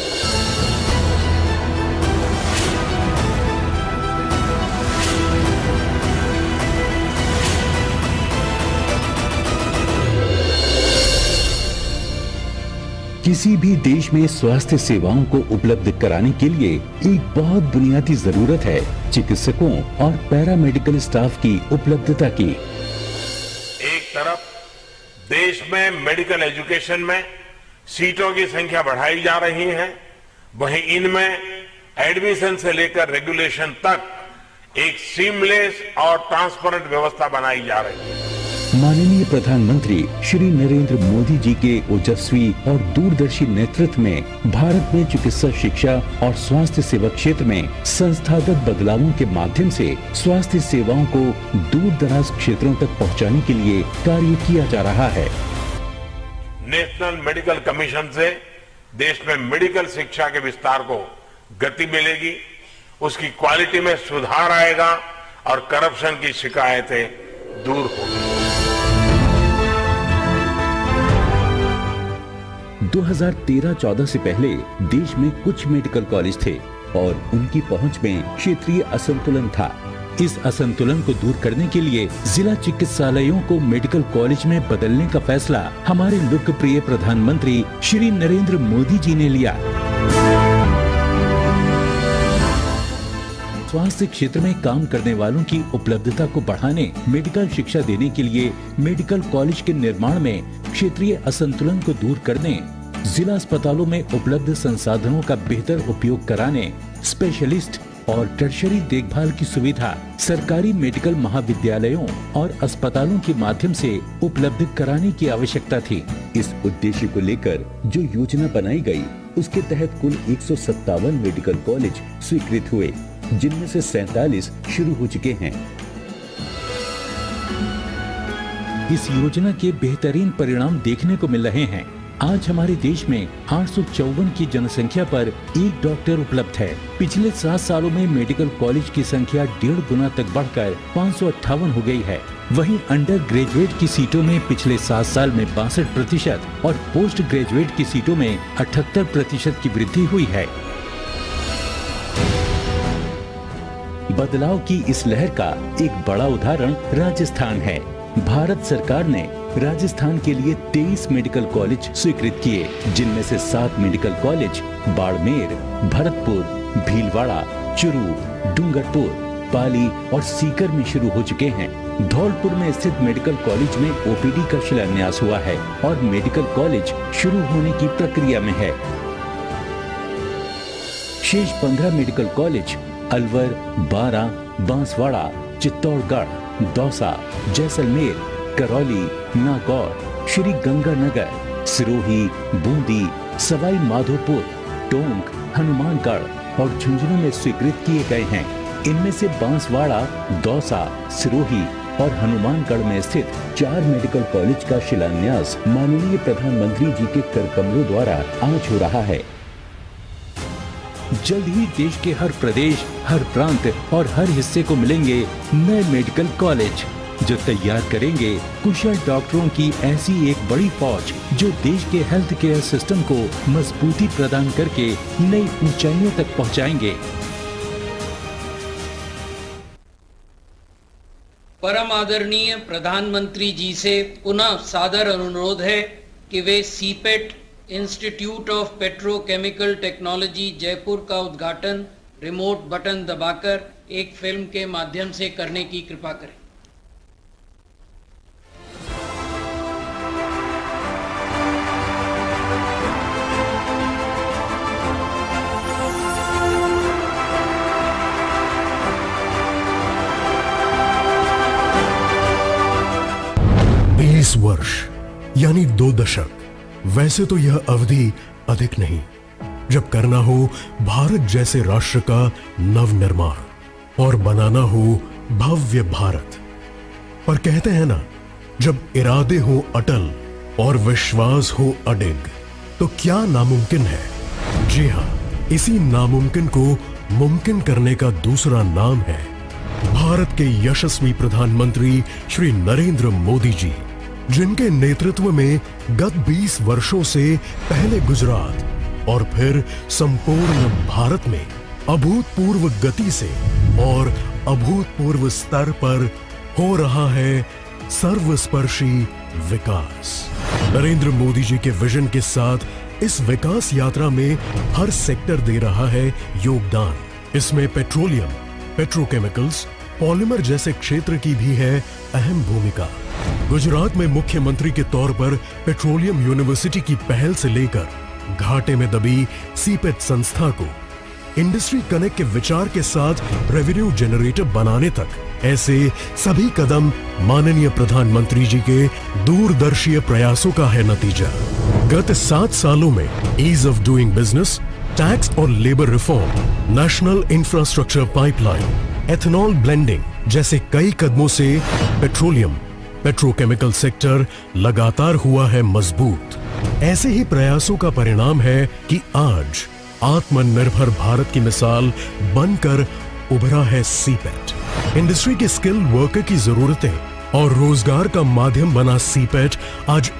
किसी भी देश में स्वास्थ्य सेवाओं को उपलब्ध कराने के लिए एक बहुत बुनियादी जरूरत है चिकित्सकों और पैरामेडिकल स्टाफ की उपलब्धता की। एक तरफ देश में मेडिकल एजुकेशन में सीटों की संख्या बढ़ाई जा रही है, वहीं इनमें एडमिशन से लेकर रेगुलेशन तक एक सीमलेस और ट्रांसपेरेंट व्यवस्था बनाई जा रही है। माननीय प्रधानमंत्री श्री नरेंद्र मोदी जी के ओजस्वी और दूरदर्शी नेतृत्व में भारत में चिकित्सा शिक्षा और स्वास्थ्य सेवा क्षेत्र में संस्थागत बदलावों के माध्यम से स्वास्थ्य सेवाओं को दूर दराज क्षेत्रों तक पहुंचाने के लिए कार्य किया जा रहा है। नेशनल मेडिकल कमीशन से देश में मेडिकल शिक्षा के विस्तार को गति मिलेगी, उसकी क्वालिटी में सुधार आएगा और करप्शन की शिकायतें दूर होगी। 2013-14 से पहले देश में कुछ मेडिकल कॉलेज थे और उनकी पहुंच में क्षेत्रीय असंतुलन था। इस असंतुलन को दूर करने के लिए जिला चिकित्सालयों को मेडिकल कॉलेज में बदलने का फैसला हमारे लोकप्रिय प्रधानमंत्री श्री नरेंद्र मोदी जी ने लिया। स्वास्थ्य क्षेत्र में काम करने वालों की उपलब्धता को बढ़ाने, मेडिकल शिक्षा देने के लिए मेडिकल कॉलेज के निर्माण में क्षेत्रीय असंतुलन को दूर करने, जिला अस्पतालों में उपलब्ध संसाधनों का बेहतर उपयोग कराने, स्पेशलिस्ट और टर्शरी देखभाल की सुविधा सरकारी मेडिकल महाविद्यालयों और अस्पतालों के माध्यम से उपलब्ध कराने की आवश्यकता थी। इस उद्देश्य को लेकर जो योजना बनाई गई, उसके तहत कुल 157 मेडिकल कॉलेज स्वीकृत हुए, जिनमें से 47 शुरू हो चुके हैं। इस योजना के बेहतरीन परिणाम देखने को मिल रहे हैं। आज हमारे देश में 854 की जनसंख्या पर एक डॉक्टर उपलब्ध है। पिछले 7 सालों में मेडिकल कॉलेज की संख्या 1.5 गुना तक बढ़कर 558 हो गई है। वहीं अंडर ग्रेजुएट की सीटों में पिछले 7 साल में 62% और पोस्ट ग्रेजुएट की सीटों में 78% की वृद्धि हुई है। बदलाव की इस लहर का एक बड़ा उदाहरण राजस्थान है। भारत सरकार ने राजस्थान के लिए 23 मेडिकल कॉलेज स्वीकृत किए, जिनमें से 7 मेडिकल कॉलेज बाड़मेर, भरतपुर, भीलवाड़ा, चुरू, डूंगरपुर, पाली और सीकर में शुरू हो चुके हैं। धौलपुर में स्थित मेडिकल कॉलेज में ओपीडी का शिलान्यास हुआ है और मेडिकल कॉलेज शुरू होने की प्रक्रिया में है। शेष 15 मेडिकल कॉलेज अलवर, बारां, बांसवाड़ा, चित्तौड़गढ़, दौसा, जैसलमेर, करौली, नागौर, श्री गंगानगर, सिरोही, बूंदी, सवाई माधोपुर, टोंक, हनुमानगढ़ और झुंझुनू में स्वीकृत किए गए हैं। इनमें से बांसवाड़ा, दौसा, सिरोही और हनुमानगढ़ में स्थित 4 मेडिकल कॉलेज का शिलान्यास माननीय प्रधानमंत्री जी के कर कमलों द्वारा आज हो रहा है। जल्द ही देश के हर प्रदेश, हर प्रांत और हर हिस्से को मिलेंगे नए मेडिकल कॉलेज, जो तैयार करेंगे कुशल डॉक्टरों की ऐसी एक बड़ी फौज, जो देश के हेल्थ केयर सिस्टम को मजबूती प्रदान करके नई ऊंचाइयों तक पहुंचाएंगे। परम आदरणीय प्रधानमंत्री जी से पुनः सादर अनुरोध है कि वे CIPET institute of petrochemical technology Jaipur का उद्घाटन रिमोट बटन दबाकर एक फिल्म के माध्यम से करने की कृपा करें। वर्ष यानी 2 दशक, वैसे तो यह अवधि अधिक नहीं, जब करना हो भारत जैसे राष्ट्र का नवनिर्माण और बनाना हो भव्य भारत। पर कहते हैं ना, जब इरादे हो अटल और विश्वास हो अडिग, तो क्या नामुमकिन है। जी हां, इसी नामुमकिन को मुमकिन करने का दूसरा नाम है भारत के यशस्वी प्रधानमंत्री श्री नरेंद्र मोदी जी, जिनके नेतृत्व में गत 20 वर्षों से पहले गुजरात और फिर संपूर्ण भारत में अभूतपूर्व गति से और अभूतपूर्व स्तर पर हो रहा है सर्वस्पर्शी विकास। नरेंद्र मोदी जी के विजन के साथ इस विकास यात्रा में हर सेक्टर दे रहा है योगदान। इसमें पेट्रोलियम, पेट्रोकेमिकल्स, पॉलीमर जैसे क्षेत्र की भी है अहम भूमिका। गुजरात में मुख्यमंत्री के तौर पर पेट्रोलियम यूनिवर्सिटी की पहल से लेकर घाटे में दबी सीपेट संस्था को इंडस्ट्री कनेक्ट के विचार के साथ रेवेन्यू जनरेटर बनाने तक, ऐसे सभी कदम माननीय प्रधानमंत्री जी के दूरदर्शी प्रयासों का है नतीजा। गत 7 सालों में ease of doing business, tax और labour reform, national infrastructure pipeline, ethanol blending जैसे कई कदमों से पेट्रोलियम, पेट्रोकेमिकल सेक्टर लगातार हुआ है मजबूत। ऐसे ही प्रयासों का परिणाम है कि आज आत्मनिर्भर भारत की मिसाल बनकर उभरा है सीपेट। इंडस्ट्री के स्किल वर्कर की जरूरतें और रोजगार का माध्यम बना सीपेट आज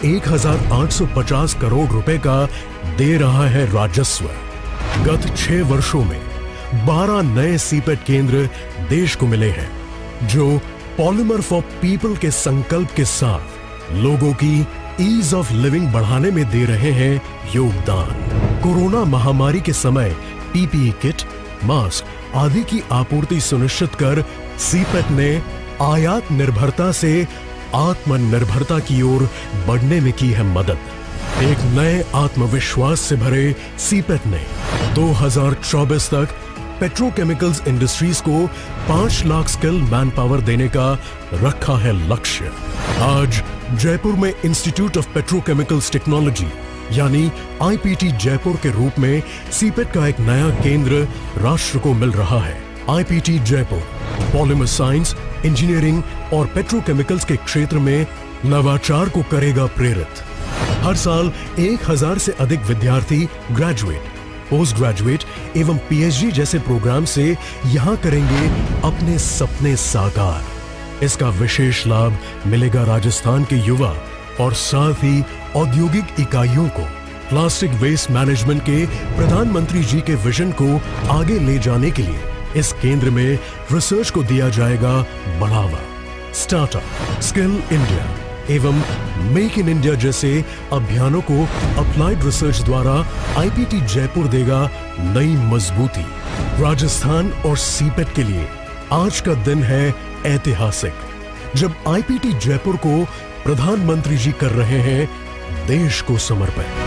1850 करोड़ रुपए का दे रहा है राजस्व। गत 6 वर्षों में 12 नए सीपेट केंद्र देश को मिले हैं, जो पॉलीमर फॉर पीपल के संकल्प के साथ लोगों की ईज ऑफ लिविंग बढ़ाने में दे रहे हैं योगदान। कोरोना महामारी के समय पीपीई किट, मास्क आदि की आपूर्ति सुनिश्चित कर सीपेट ने आयात निर्भरता से आत्मनिर्भरता की ओर बढ़ने में की है मदद। एक नए आत्मविश्वास से भरे सीपेट ने 2024 तक पेट्रोकेमिकल्स इंडस्ट्रीज को 5 लाख स्किल मैन पावर देने का रखा है लक्ष्य। आज जयपुर में इंस्टीट्यूट ऑफ पेट्रोकेमिकल्स टेक्नोलॉजी यानी आईपीटी जयपुर के रूप में सीपेट का एक नया केंद्र राष्ट्र को मिल रहा है। IPT Jaipur polymer science, engineering और पेट्रोकेमिकल्स के क्षेत्र में नवाचार को करेगा प्रेरित। हर साल 1000 से अधिक विद्यार्थी ग्रेजुएट, पोस्ट ग्रेजुएट एवं पीएचडी जैसे प्रोग्राम से यहां करेंगे अपने सपने साकार। इसका विशेष लाभ मिलेगा राजस्थान के युवा और साथ ही औद्योगिक इकाइयों को। प्लास्टिक वेस्ट मैनेजमेंट के प्रधानमंत्री जी के विजन को आगे ले जाने के लिए इस केंद्र में रिसर्च को दिया जाएगा बढ़ावा। स्टार्टअप, स्किल इंडिया एवं मेक इन इंडिया जैसे अभियानों को अप्लाइड रिसर्च द्वारा आईपीटी जयपुर देगा नई मजबूती। राजस्थान और सीपेट के लिए आज का दिन है ऐतिहासिक, जब आईपीटी जयपुर को प्रधानमंत्री जी कर रहे हैं देश को समर्पित।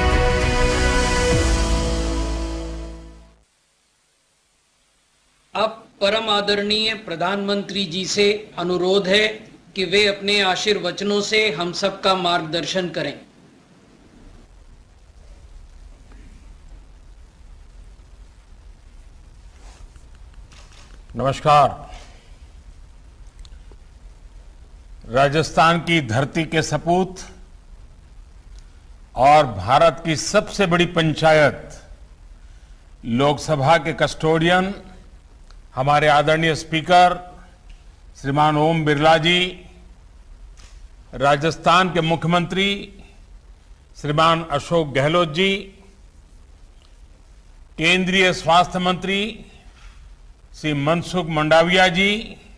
अब परम आदरणीय प्रधानमंत्री जी से अनुरोध है कि वे अपने आशीर्वचनों से हम सबका मार्गदर्शन करें। नमस्कार। राजस्थान की धरती के सपूत और भारत की सबसे बड़ी पंचायत लोकसभा के कस्टोडियन हमारे आदरणीय स्पीकर श्रीमान ओम बिरला जी, राजस्थान के मुख्यमंत्री श्रीमान अशोक गहलोत जी, केंद्रीय स्वास्थ्य मंत्री श्री मनसुख मंडाविया जी,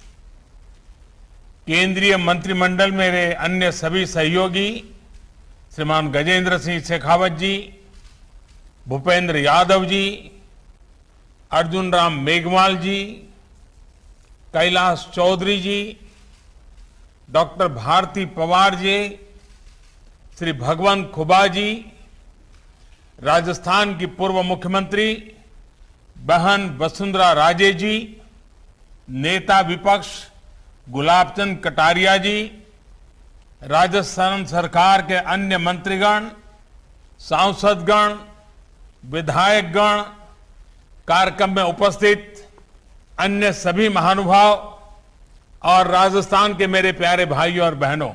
केंद्रीय मंत्रिमंडल मेरे अन्य सभी सहयोगी श्रीमान गजेंद्र सिंह शेखावत जी, भूपेंद्र यादव जी, अर्जुन राम मेघवाल जी, कैलाश चौधरी जी, डॉक्टर भारती पवार जी, श्री भगवंत खुबा जी, राजस्थान की पूर्व मुख्यमंत्री बहन वसुंधरा राजे जी, नेता विपक्ष गुलाब चंद कटारिया जी, राजस्थान सरकार के अन्य मंत्रीगण, सांसदगण, विधायकगण, कार्यक्रम में उपस्थित अन्य सभी महानुभाव और राजस्थान के मेरे प्यारे भाइयों और बहनों,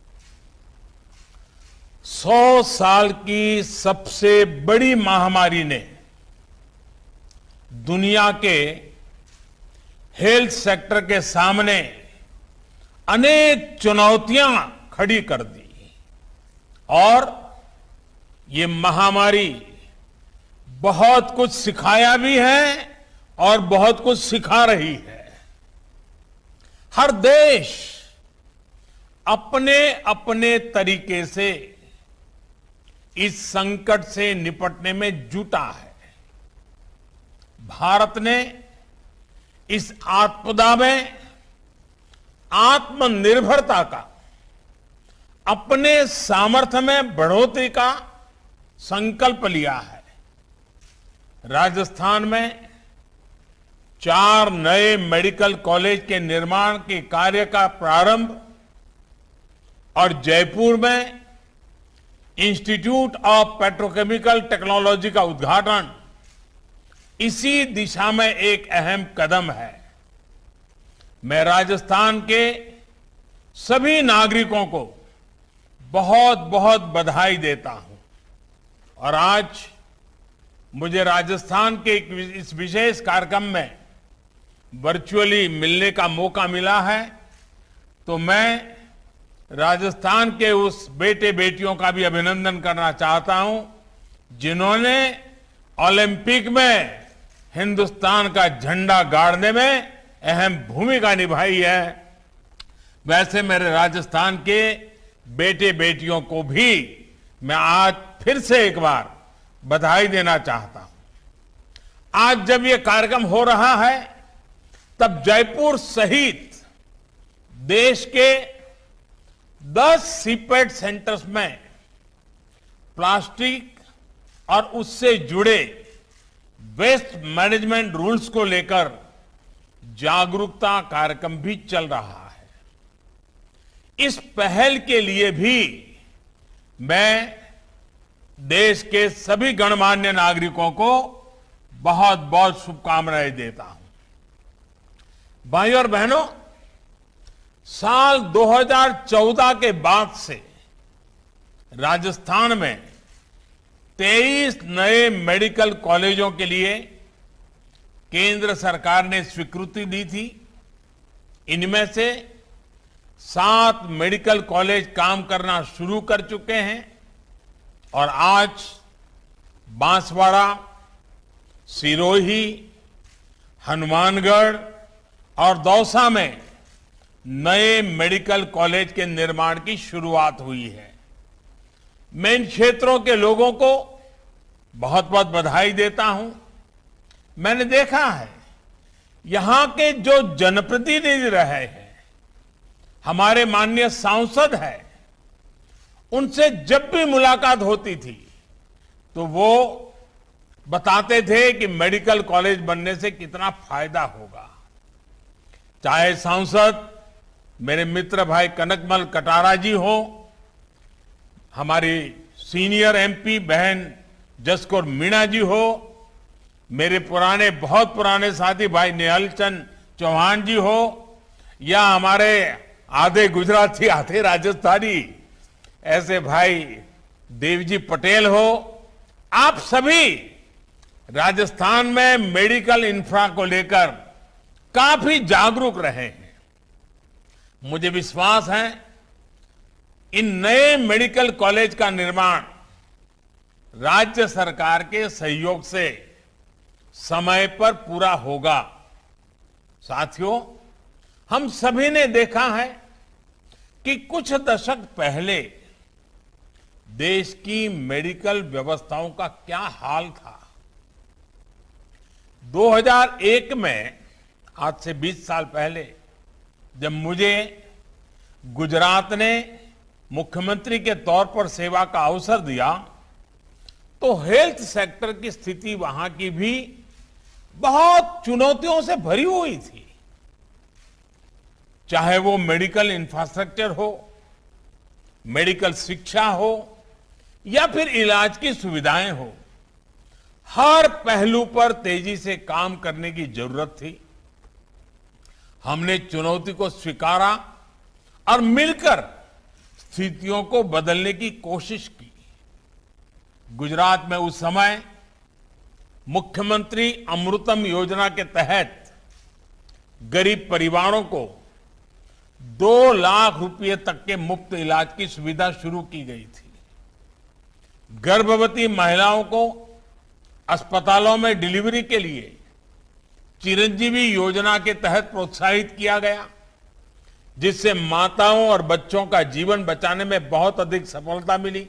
100 साल की सबसे बड़ी महामारी ने दुनिया के हेल्थ सेक्टर के सामने अनेक चुनौतियां खड़ी कर दी और ये महामारी बहुत कुछ सिखाया भी है और बहुत कुछ सिखा रही है। हर देश अपने अपने तरीके से इस संकट से निपटने में जुटा है। भारत ने इस आपदा में आत्मनिर्भरता का, अपने सामर्थ्य में बढ़ोतरी का संकल्प लिया है। राजस्थान में 4 नए मेडिकल कॉलेज के निर्माण के कार्य का प्रारंभ और जयपुर में इंस्टीट्यूट ऑफ पेट्रोकेमिकल टेक्नोलॉजी का उद्घाटन इसी दिशा में एक अहम कदम है। मैं राजस्थान के सभी नागरिकों को बहुत बहुत बधाई देता हूं और आज मुझे राजस्थान के इस विशेष कार्यक्रम में वर्चुअली मिलने का मौका मिला है, तो मैं राजस्थान के उस बेटे बेटियों का भी अभिनंदन करना चाहता हूं जिन्होंने ओलंपिक में हिंदुस्तान का झंडा गाड़ने में अहम भूमिका निभाई है। वैसे मेरे राजस्थान के बेटे बेटियों को भी मैं आज फिर से एक बार बधाई देना चाहता हूं। आज जब ये कार्यक्रम हो रहा है तब जयपुर सहित देश के 10 सीपेट सेंटर्स में प्लास्टिक और उससे जुड़े वेस्ट मैनेजमेंट रूल्स को लेकर जागरूकता कार्यक्रम भी चल रहा है। इस पहल के लिए भी मैं देश के सभी गणमान्य नागरिकों को बहुत बहुत शुभकामनाएं देता हूं। भाइयों और बहनों, साल 2014 के बाद से राजस्थान में 23 नए मेडिकल कॉलेजों के लिए केंद्र सरकार ने स्वीकृति दी थी। इनमें से 7 मेडिकल कॉलेज काम करना शुरू कर चुके हैं और आज बांसवाड़ा, सिरोही, हनुमानगढ़ और दौसा में नए मेडिकल कॉलेज के निर्माण की शुरुआत हुई है। मैं इन क्षेत्रों के लोगों को बहुत बहुत बधाई देता हूं। मैंने देखा है यहां के जो जनप्रतिनिधि रहे हैं, हमारे माननीय सांसद हैं, उनसे जब भी मुलाकात होती थी तो वो बताते थे कि मेडिकल कॉलेज बनने से कितना फायदा होगा। चाहे सांसद मेरे मित्र भाई कनकमल कटारा जी हो, हमारी सीनियर एमपी बहन जसकौर मीणा जी हो, मेरे बहुत पुराने साथी भाई निहालचंद चौहान जी हो, या हमारे आधे गुजराती आधे राजस्थानी ऐसे भाई देवजी पटेल हो, आप सभी राजस्थान में मेडिकल इंफ्रा को लेकर काफी जागरूक रहे हैं। मुझे विश्वास है इन नए मेडिकल कॉलेज का निर्माण राज्य सरकार के सहयोग से समय पर पूरा होगा। साथियों, हम सभी ने देखा है कि कुछ दशक पहले देश की मेडिकल व्यवस्थाओं का क्या हाल था। 2001 में, आज से 20 साल पहले, जब मुझे गुजरात ने मुख्यमंत्री के तौर पर सेवा का अवसर दिया तो हेल्थ सेक्टर की स्थिति वहां की भी बहुत चुनौतियों से भरी हुई थी। चाहे वो मेडिकल इंफ्रास्ट्रक्चर हो, मेडिकल शिक्षा हो या फिर इलाज की सुविधाएं हो, हर पहलू पर तेजी से काम करने की जरूरत थी। हमने चुनौती को स्वीकारा और मिलकर स्थितियों को बदलने की कोशिश की। गुजरात में उस समय मुख्यमंत्री अमृतम योजना के तहत गरीब परिवारों को 2 लाख रुपए तक के मुफ्त इलाज की सुविधा शुरू की गई थी। गर्भवती महिलाओं को अस्पतालों में डिलीवरी के लिए चिरंजीवी योजना के तहत प्रोत्साहित किया गया, जिससे माताओं और बच्चों का जीवन बचाने में बहुत अधिक सफलता मिली।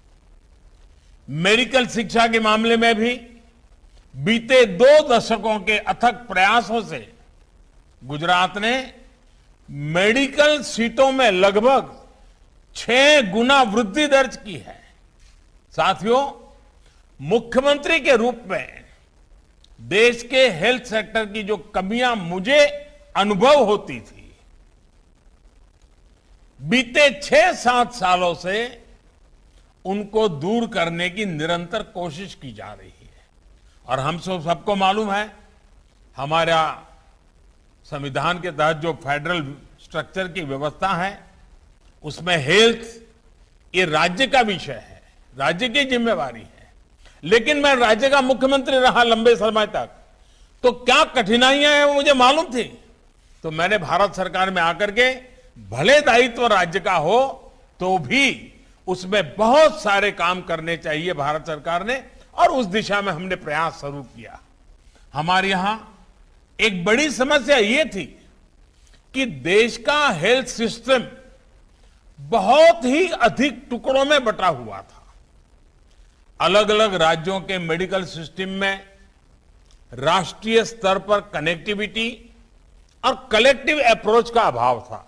मेडिकल शिक्षा के मामले में भी बीते 2 दशकों के अथक प्रयासों से गुजरात ने मेडिकल सीटों में लगभग 6 गुना वृद्धि दर्ज की है। साथियों, मुख्यमंत्री के रूप में देश के हेल्थ सेक्टर की जो कमियां मुझे अनुभव होती थी, बीते 6-7 सालों से उनको दूर करने की निरंतर कोशिश की जा रही है। और हम सबको मालूम है, हमारा संविधान के तहत जो फेडरल स्ट्रक्चर की व्यवस्था है, उसमें हेल्थ ये राज्य का विषय है, राज्य की जिम्मेवारी है। लेकिन मैं राज्य का मुख्यमंत्री रहा लंबे समय तक, तो क्या कठिनाइयां हैं वो मुझे मालूम थी। तो मैंने भारत सरकार में आकर के, भले दायित्व राज्य का हो तो भी उसमें बहुत सारे काम करने चाहिए भारत सरकार ने, और उस दिशा में हमने प्रयास शुरू किया। हमारे यहां एक बड़ी समस्या ये थी कि देश का हेल्थ सिस्टम बहुत ही अधिक टुकड़ों में बटा हुआ था। अलग अलग राज्यों के मेडिकल सिस्टम में राष्ट्रीय स्तर पर कनेक्टिविटी और कलेक्टिव अप्रोच का अभाव था।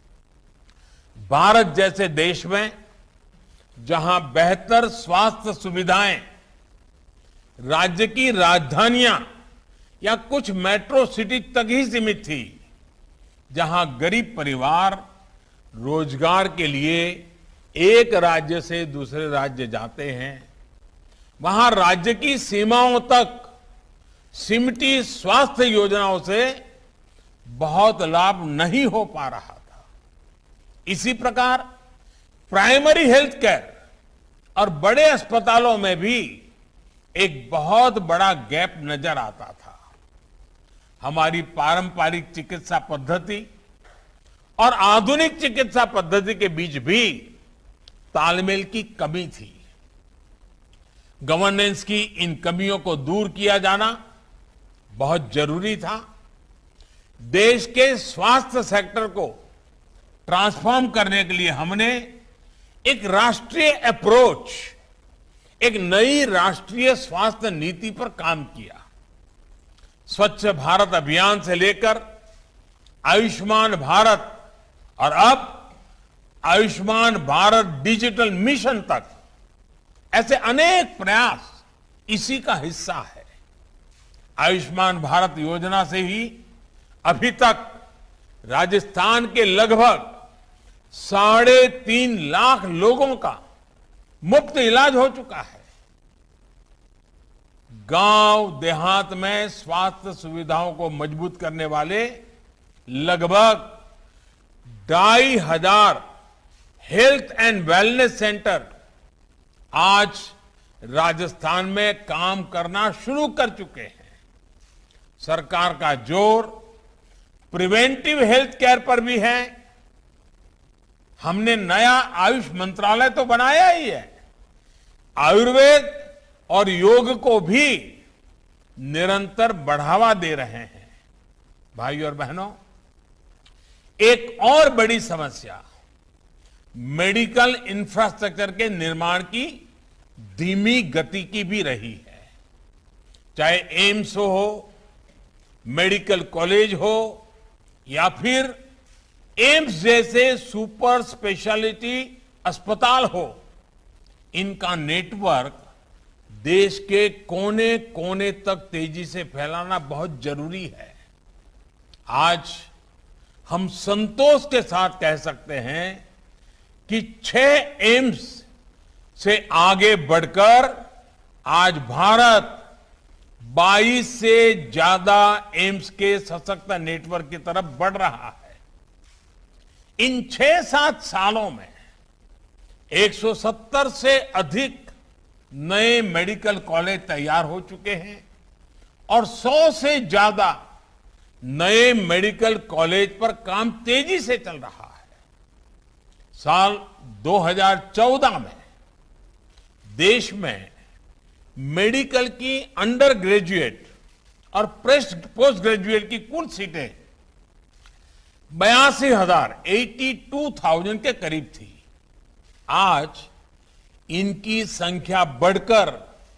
भारत जैसे देश में जहां बेहतर स्वास्थ्य सुविधाएं राज्य की राजधानियां या कुछ मेट्रो सिटी तक ही सीमित थी, जहां गरीब परिवार रोजगार के लिए एक राज्य से दूसरे राज्य जाते हैं, वहां राज्य की सीमाओं तक सिमटी स्वास्थ्य योजनाओं से बहुत लाभ नहीं हो पा रहा था। इसी प्रकार प्राइमरी हेल्थ केयर और बड़े अस्पतालों में भी एक बहुत बड़ा गैप नजर आता था। हमारी पारंपरिक चिकित्सा पद्धति और आधुनिक चिकित्सा पद्धति के बीच भी तालमेल की कमी थी। गवर्नेंस की इन कमियों को दूर किया जाना बहुत जरूरी था। देश के स्वास्थ्य सेक्टर को ट्रांसफॉर्म करने के लिए हमने एक राष्ट्रीय अप्रोच, एक नई राष्ट्रीय स्वास्थ्य नीति पर काम किया। स्वच्छ भारत अभियान से लेकर आयुष्मान भारत और अब आयुष्मान भारत डिजिटल मिशन तक ऐसे अनेक प्रयास इसी का हिस्सा है। आयुष्मान भारत योजना से ही अभी तक राजस्थान के लगभग 3.5 लाख लोगों का मुफ्त इलाज हो चुका है। गांव देहात में स्वास्थ्य सुविधाओं को मजबूत करने वाले लगभग 2,500 हेल्थ एंड वेलनेस सेंटर आज राजस्थान में काम करना शुरू कर चुके हैं। सरकार का जोर प्रिवेंटिव हेल्थ केयर पर भी है। हमने नया आयुष मंत्रालय तो बनाया ही है, आयुर्वेद और योग को भी निरंतर बढ़ावा दे रहे हैं। भाइयों और बहनों, एक और बड़ी समस्या मेडिकल इंफ्रास्ट्रक्चर के निर्माण की धीमी गति की भी रही है। चाहे एम्स हो, मेडिकल कॉलेज हो या फिर एम्स जैसे सुपर स्पेशलिटी अस्पताल हो, इनका नेटवर्क देश के कोने कोने तक तेजी से फैलाना बहुत जरूरी है। आज हम संतोष के साथ कह सकते हैं कि 6 एम्स से आगे बढ़कर आज भारत 22 से ज्यादा एम्स के सशक्त नेटवर्क की तरफ बढ़ रहा है। इन 6-7 सालों में 170 से अधिक नए मेडिकल कॉलेज तैयार हो चुके हैं और 100 से ज्यादा नए मेडिकल कॉलेज पर काम तेजी से चल रहा है। साल 2014 में देश में मेडिकल की अंडर ग्रेजुएट और पोस्ट ग्रेजुएट की कुल सीटें 82,000 के करीब थी। आज इनकी संख्या बढ़कर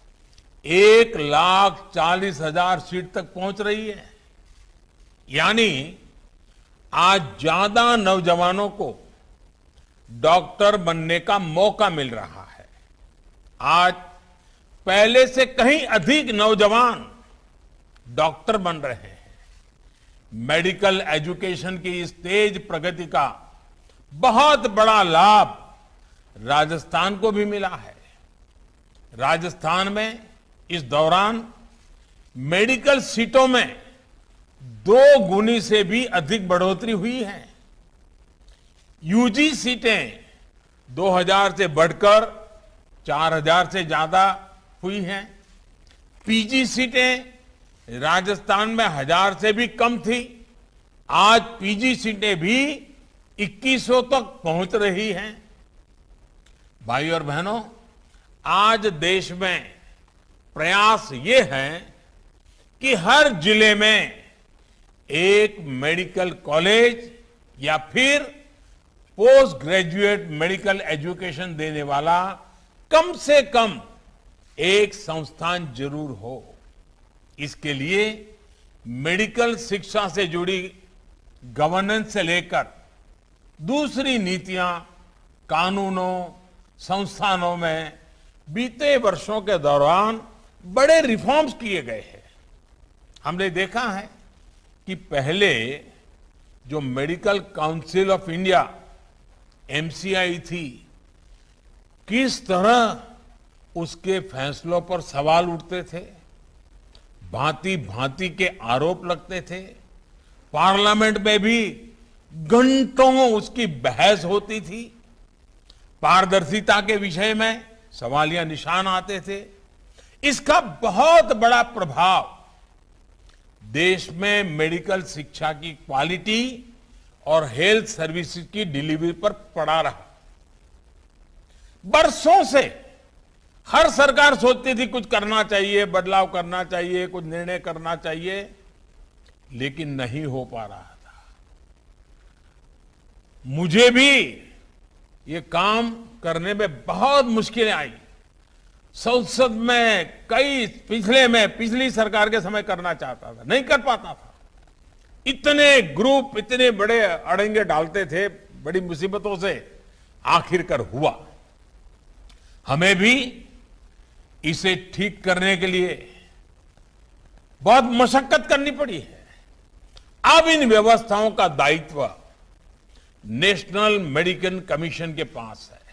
1,40,000 सीट तक पहुंच रही है। यानी आज ज्यादा नौजवानों को डॉक्टर बनने का मौका मिल रहा है। आज पहले से कहीं अधिक नौजवान डॉक्टर बन रहे हैं। मेडिकल एजुकेशन की इस तेज प्रगति का बहुत बड़ा लाभ राजस्थान को भी मिला है। राजस्थान में इस दौरान मेडिकल सीटों में 2 गुनी से भी अधिक बढ़ोतरी हुई है। यूजी सीटें 2,000 से बढ़कर 4,000 से ज्यादा हुई हैं। पीजी सीटें राजस्थान में 1,000 से भी कम थी। आज पीजी सीटें भी 2,100 तक पहुंच रही हैं। भाई और बहनों, आज देश में प्रयास ये है कि हर जिले में एक मेडिकल कॉलेज या फिर पोस्ट ग्रेजुएट मेडिकल एजुकेशन देने वाला कम से कम एक संस्थान जरूर हो। इसके लिए मेडिकल शिक्षा से जुड़ी गवर्नेंस से लेकर दूसरी नीतियां, कानूनों, संस्थानों में बीते वर्षों के दौरान बड़े रिफॉर्म्स किए गए हैं। हमने देखा है कि पहले जो medical council of India MCI थी, किस तरह उसके फैसलों पर सवाल उठते थे, भांति भांति के आरोप लगते थे। पार्लियामेंट में भी घंटों उसकी बहस होती थी। पारदर्शिता के विषय में सवालिया निशान आते थे। इसका बहुत बड़ा प्रभाव देश में मेडिकल शिक्षा की क्वालिटी और हेल्थ सर्विसेज की डिलीवरी पर पड़ा रहा। बरसों से हर सरकार सोचती थी कुछ करना चाहिए, बदलाव करना चाहिए, कुछ निर्णय करना चाहिए, लेकिन नहीं हो पा रहा था। मुझे भी ये काम करने में बहुत मुश्किलें आई। संसद में पिछली सरकार के समय करना चाहता था, नहीं कर पाता था। इतने ग्रुप, इतने बड़े अड़ंगे डालते थे, बड़ी मुसीबतों से आखिरकार हुआ। हमें भी इसे ठीक करने के लिए बहुत मशक्कत करनी पड़ी है। अब इन व्यवस्थाओं का दायित्व नेशनल मेडिकल कमीशन के पास है।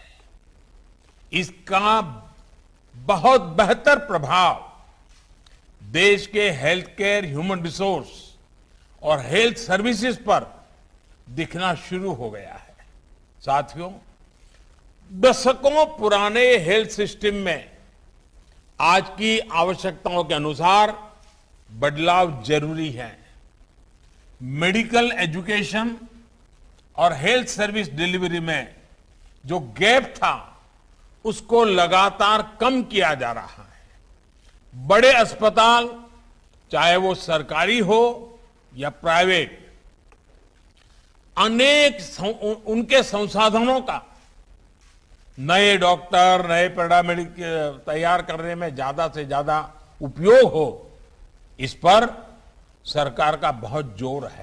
इसका बहुत बेहतर प्रभाव देश के हेल्थ केयर, ह्यूमन रिसोर्स और हेल्थ सर्विसेज पर दिखना शुरू हो गया है। साथियों, दशकों पुराने हेल्थ सिस्टम में आज की आवश्यकताओं के अनुसार बदलाव जरूरी है। मेडिकल एजुकेशन और हेल्थ सर्विस डिलीवरी में जो गैप था, उसको लगातार कम किया जा रहा है। बड़े अस्पताल, चाहे वो सरकारी हो या प्राइवेट, उनके संसाधनों का नए डॉक्टर, नए पैरामेडिक तैयार करने में ज्यादा से ज्यादा उपयोग हो, इस पर सरकार का बहुत जोर है।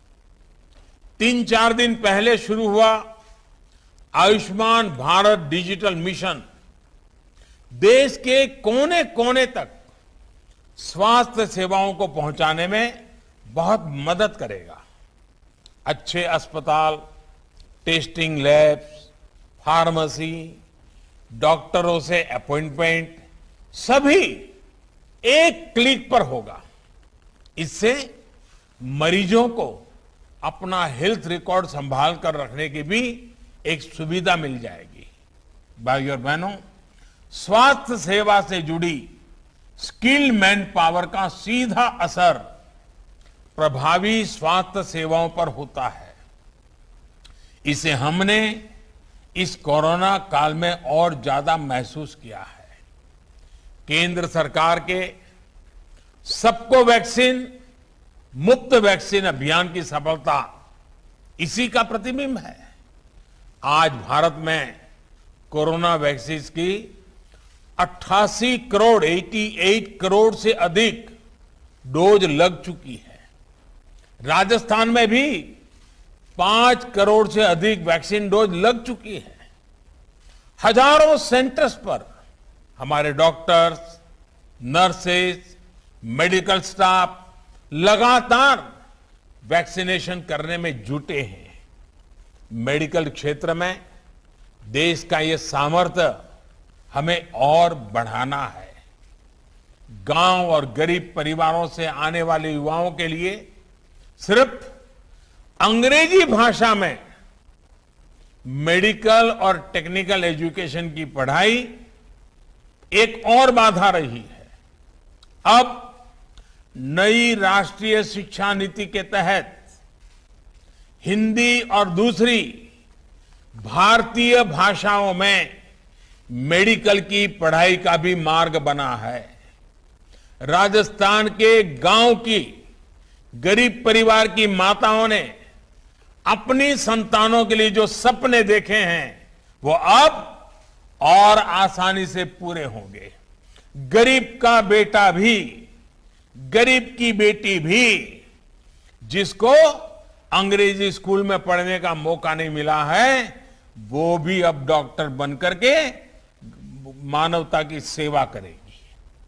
3-4 दिन पहले शुरू हुआ आयुष्मान भारत डिजिटल मिशन देश के कोने कोने तक स्वास्थ्य सेवाओं को पहुंचाने में बहुत मदद करेगा। अच्छे अस्पताल, टेस्टिंग लैब्स, फार्मेसी, डॉक्टरों से अपॉइंटमेंट, सभी एक क्लिक पर होगा। इससे मरीजों को अपना हेल्थ रिकॉर्ड संभाल कर रखने की भी एक सुविधा मिल जाएगी। भाइयों और बहनों, स्वास्थ्य सेवा से जुड़ी स्किल्ड मैन पावर का सीधा असर प्रभावी स्वास्थ्य सेवाओं पर होता है। इसे हमने इस कोरोना काल में और ज्यादा महसूस किया है। केंद्र सरकार के सबको वैक्सीन, मुफ्त वैक्सीन अभियान की सफलता इसी का प्रतिबिंब है। आज भारत में कोरोना वैक्सीन की 88 करोड़ से अधिक डोज लग चुकी है। राजस्थान में भी 5 करोड़ से अधिक वैक्सीन डोज लग चुकी है। हजारों सेंटर्स पर हमारे डॉक्टर्स, नर्सेज, मेडिकल स्टाफ लगातार वैक्सीनेशन करने में जुटे हैं। मेडिकल क्षेत्र में देश का ये सामर्थ्य हमें और बढ़ाना है। गांव और गरीब परिवारों से आने वाले युवाओं के लिए सिर्फ अंग्रेजी भाषा में मेडिकल और टेक्निकल एजुकेशन की पढ़ाई एक और बाधा रही है। अब नई राष्ट्रीय शिक्षा नीति के तहत हिंदी और दूसरी भारतीय भाषाओं में मेडिकल की पढ़ाई का भी मार्ग बना है। राजस्थान के गांव की गरीब परिवार की माताओं ने अपनी संतानों के लिए जो सपने देखे हैं, वो अब और आसानी से पूरे होंगे। गरीब का बेटा भी, गरीब की बेटी भी, जिसको अंग्रेजी स्कूल में पढ़ने का मौका नहीं मिला है, वो भी अब डॉक्टर बनकर के मानवता की सेवा करेगी।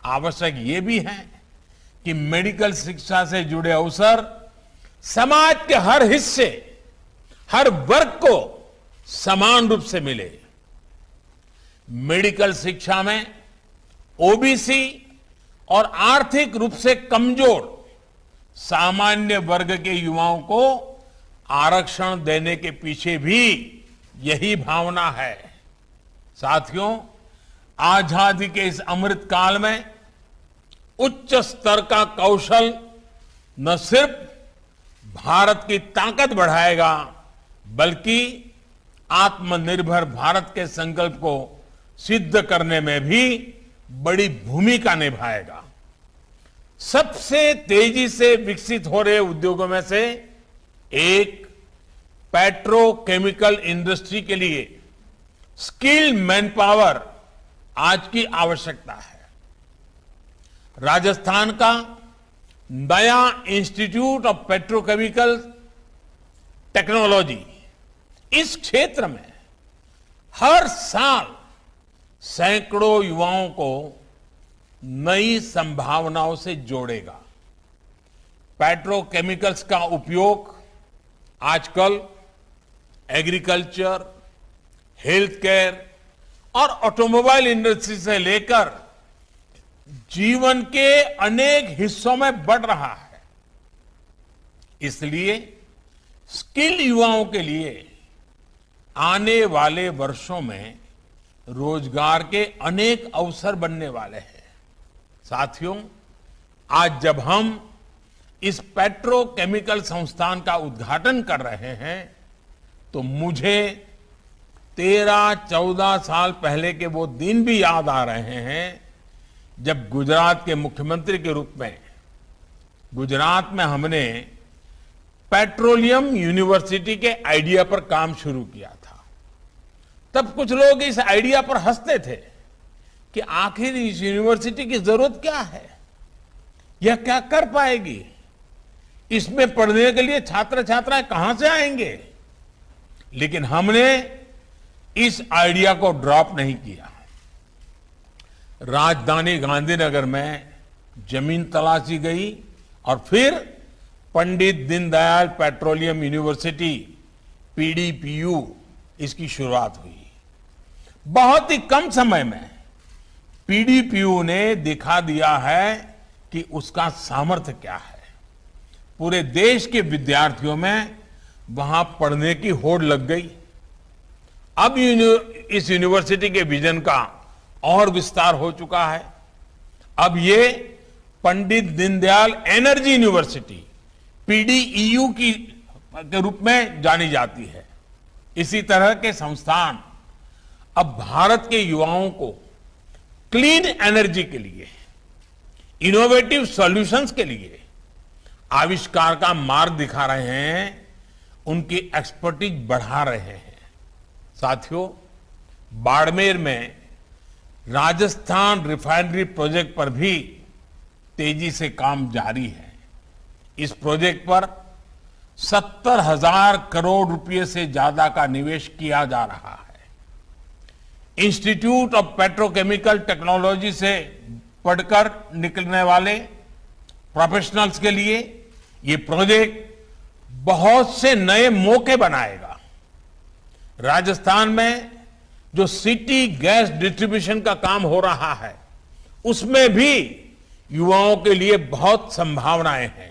आवश्यक ये भी है कि मेडिकल शिक्षा से जुड़े अवसर समाज के हर हिस्से, हर वर्ग को समान रूप से मिले। मेडिकल शिक्षा में ओबीसी और आर्थिक रूप से कमजोर सामान्य वर्ग के युवाओं को आरक्षण देने के पीछे भी यही भावना है। साथियों, आजादी के इस अमृत काल में उच्च स्तर का कौशल न सिर्फ भारत की ताकत बढ़ाएगा, बल्कि आत्मनिर्भर भारत के संकल्प को सिद्ध करने में भी बड़ी भूमिका निभाएगा। सबसे तेजी से विकसित हो रहे उद्योगों में से एक पेट्रोकेमिकल इंडस्ट्री के लिए स्किल्ड मैन पावर आज की आवश्यकता है। राजस्थान का नया इंस्टीट्यूट ऑफ पेट्रोकेमिकल टेक्नोलॉजी इस क्षेत्र में हर साल सैकड़ों युवाओं को नई संभावनाओं से जोड़ेगा। पेट्रोकेमिकल्स का उपयोग आजकल एग्रीकल्चर, हेल्थ केयर और ऑटोमोबाइल इंडस्ट्री से लेकर जीवन के अनेक हिस्सों में बढ़ रहा है। इसलिए स्किल्ड युवाओं के लिए आने वाले वर्षों में रोजगार के अनेक अवसर बनने वाले हैं। साथियों, आज जब हम इस पेट्रोकेमिकल संस्थान का उद्घाटन कर रहे हैं तो मुझे 13-14 साल पहले के वो दिन भी याद आ रहे हैं जब गुजरात के मुख्यमंत्री के रूप में गुजरात में हमने पेट्रोलियम यूनिवर्सिटी के आइडिया पर काम शुरू किया था। तब कुछ लोग इस आइडिया पर हंसते थे कि आखिर इस यूनिवर्सिटी की जरूरत क्या है, यह क्या कर पाएगी, इसमें पढ़ने के लिए छात्र छात्राएं कहां से आएंगे। लेकिन हमने इस आइडिया को ड्रॉप नहीं किया। राजधानी गांधीनगर में जमीन तलाशी गई और फिर Pandit Deendayal petroleum university PDPU इसकी शुरुआत हुई। बहुत ही कम समय में PDPU ने दिखा दिया है कि उसका सामर्थ्य क्या है। पूरे देश के विद्यार्थियों में वहां पढ़ने की होड़ लग गई। अब इस यूनिवर्सिटी के विजन का और विस्तार हो चुका है। अब ये Pandit Deendayal energy university PDEU के रूप में जानी जाती है। इसी तरह के संस्थान अब भारत के युवाओं को क्लीन एनर्जी के लिए, इनोवेटिव सॉल्यूशंस के लिए आविष्कार का मार्ग दिखा रहे हैं, उनकी एक्सपर्टीज बढ़ा रहे हैं। साथियों, बाड़मेर में राजस्थान रिफाइनरी प्रोजेक्ट पर भी तेजी से काम जारी है। इस प्रोजेक्ट पर 70,000 करोड़ रुपए से ज्यादा का निवेश किया जा रहा है। इंस्टीट्यूट ऑफ पेट्रोकेमिकल टेक्नोलॉजी से पढ़कर निकलने वाले प्रोफेशनल्स के लिए ये प्रोजेक्ट बहुत से नए मौके बनाएगा। राजस्थान में जो सिटी गैस डिस्ट्रीब्यूशन का काम हो रहा है, उसमें भी युवाओं के लिए बहुत संभावनाएं हैं।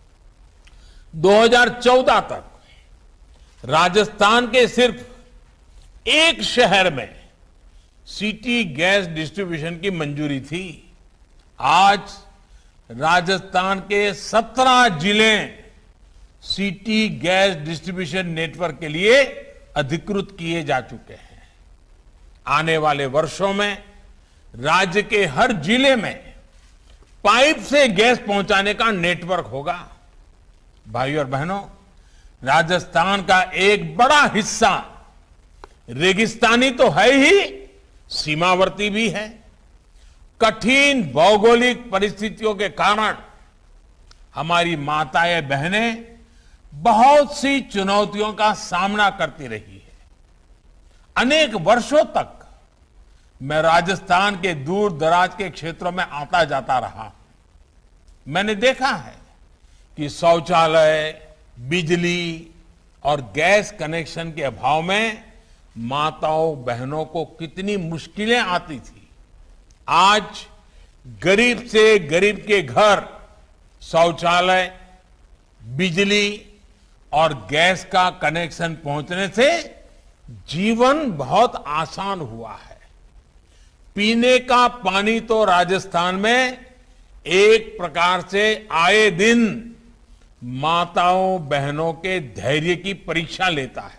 2014 तक राजस्थान के सिर्फ एक शहर में सिटी गैस डिस्ट्रीब्यूशन की मंजूरी थी। आज राजस्थान के 17 जिले सिटी गैस डिस्ट्रीब्यूशन नेटवर्क के लिए अधिकृत किए जा चुके हैं। आने वाले वर्षों में राज्य के हर जिले में पाइप से गैस पहुंचाने का नेटवर्क होगा। भाइयों और बहनों, राजस्थान का एक बड़ा हिस्सा रेगिस्तानी तो है ही, सीमावर्ती भी है। कठिन भौगोलिक परिस्थितियों के कारण हमारी माताएं बहनें बहुत सी चुनौतियों का सामना करती रही है। अनेक वर्षों तक मैं राजस्थान के दूर दराज के क्षेत्रों में आता जाता रहा। मैंने देखा है कि शौचालय, बिजली और गैस कनेक्शन के अभाव में माताओं बहनों को कितनी मुश्किलें आती थी। आज गरीब से गरीब के घर शौचालय, बिजली और गैस का कनेक्शन पहुंचने से जीवन बहुत आसान हुआ है। पीने का पानी तो राजस्थान में एक प्रकार से आए दिन माताओं बहनों के धैर्य की परीक्षा लेता है।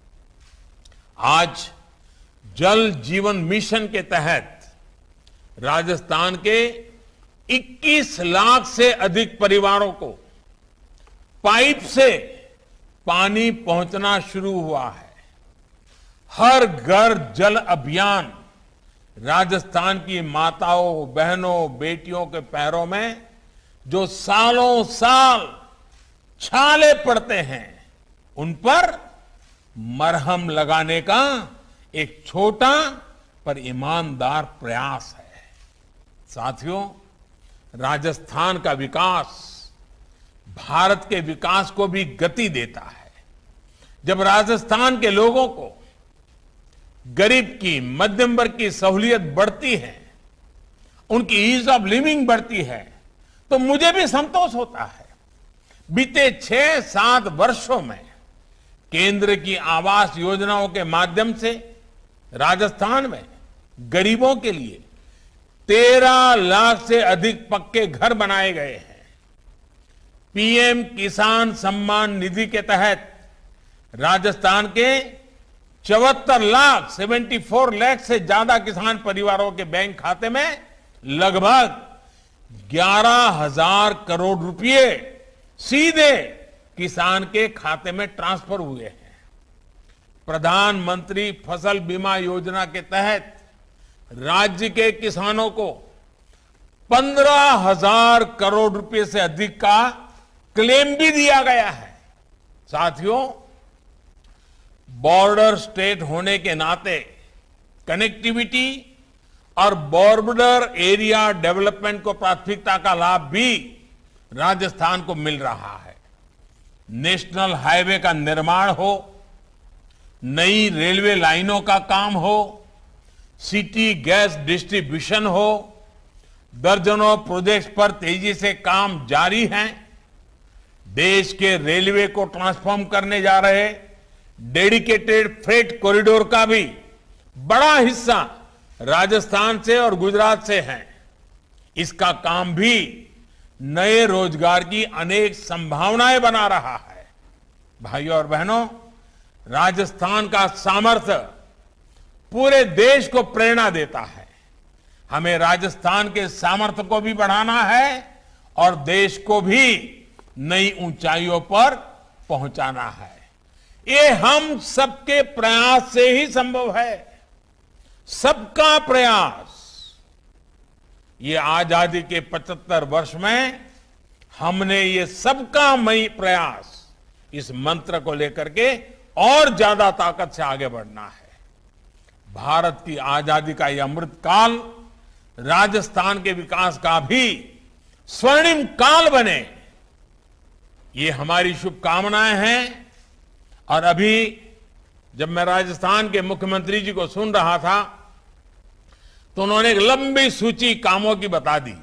आज जल जीवन मिशन के तहत राजस्थान के 21 लाख से अधिक परिवारों को पाइप से पानी पहुंचना शुरू हुआ है। हर घर जल अभियान राजस्थान की माताओं, बहनों, बेटियों के पैरों में जो सालों साल छाले पड़ते हैं, उन पर मरहम लगाने का एक छोटा पर ईमानदार प्रयास है। साथियों, राजस्थान का विकास भारत के विकास को भी गति देता है। जब राजस्थान के लोगों को गरीब की, मध्यम वर्ग की सहूलियत बढ़ती है, उनकी ईज ऑफ लिविंग बढ़ती है, तो मुझे भी संतोष होता है। बीते 6-7 वर्षों में केंद्र की आवास योजनाओं के माध्यम से राजस्थान में गरीबों के लिए 13 लाख से अधिक पक्के घर बनाए गए हैं। पीएम किसान सम्मान निधि के तहत राजस्थान के 74 लाख से ज्यादा किसान परिवारों के बैंक खाते में लगभग 11,000 करोड़ रुपए सीधे किसान के खाते में ट्रांसफर हुए हैं। प्रधानमंत्री फसल बीमा योजना के तहत राज्य के किसानों को 15,000 करोड़ रुपए से अधिक का क्लेम भी दिया गया है। साथियों, बॉर्डर स्टेट होने के नाते कनेक्टिविटी और बॉर्डर एरिया डेवलपमेंट को प्राथमिकता का लाभ भी राजस्थान को मिल रहा है। नेशनल हाईवे का निर्माण हो, नई रेलवे लाइनों का काम हो, सिटी गैस डिस्ट्रीब्यूशन हो, दर्जनों प्रोजेक्ट्स पर तेजी से काम जारी है। देश के रेलवे को ट्रांसफॉर्म करने जा रहे डेडिकेटेड फ्रेट कॉरिडोर का भी बड़ा हिस्सा राजस्थान से और गुजरात से है। इसका काम भी नए रोजगार की अनेक संभावनाएं बना रहा है। भाइयों और बहनों, राजस्थान का सामर्थ्य पूरे देश को प्रेरणा देता है। हमें राजस्थान के सामर्थ्य को भी बढ़ाना है और देश को भी नई ऊंचाइयों पर पहुंचाना है। ये हम सबके प्रयास से ही संभव है। सबका प्रयास। ये आजादी के 75 वर्ष में हमने ये सबका मई प्रयास, इस मंत्र को लेकर के और ज्यादा ताकत से आगे बढ़ना है। भारत की आजादी का यह अमृत काल राजस्थान के विकास का भी स्वर्णिम काल बने, ये हमारी शुभकामनाएं हैं। और अभी जब मैं राजस्थान के मुख्यमंत्री जी को सुन रहा था तो उन्होंने एक लंबी सूची कामों की बता दी।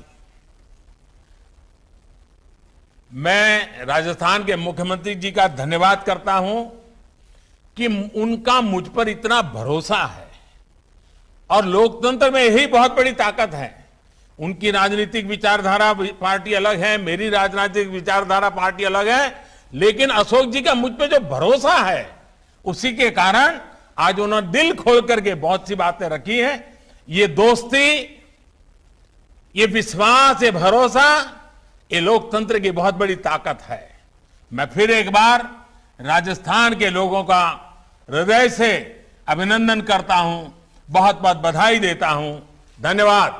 मैं राजस्थान के मुख्यमंत्री जी का धन्यवाद करता हूं कि उनका मुझ पर इतना भरोसा है। और लोकतंत्र में यही बहुत बड़ी ताकत है। उनकी राजनीतिक विचारधारा पार्टी अलग है, मेरी राजनीतिक विचारधारा पार्टी अलग है, लेकिन अशोक जी का मुझ पे जो भरोसा है, उसी के कारण आज उन्होंने दिल खोल करके बहुत सी बातें रखी हैं। ये दोस्ती, ये विश्वास, ये भरोसा, ये लोकतंत्र की बहुत बड़ी ताकत है। मैं फिर एक बार राजस्थान के लोगों का हृदय से अभिनंदन करता हूं, बहुत बहुत बधाई देता हूं। धन्यवाद।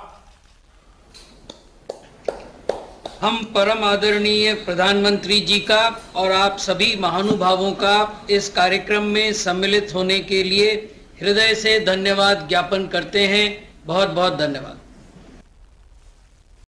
हम परम आदरणीय प्रधानमंत्री जी का और आप सभी महानुभावों का इस कार्यक्रम में सम्मिलित होने के लिए हृदय से धन्यवाद ज्ञापन करते हैं। बहुत बहुत धन्यवाद।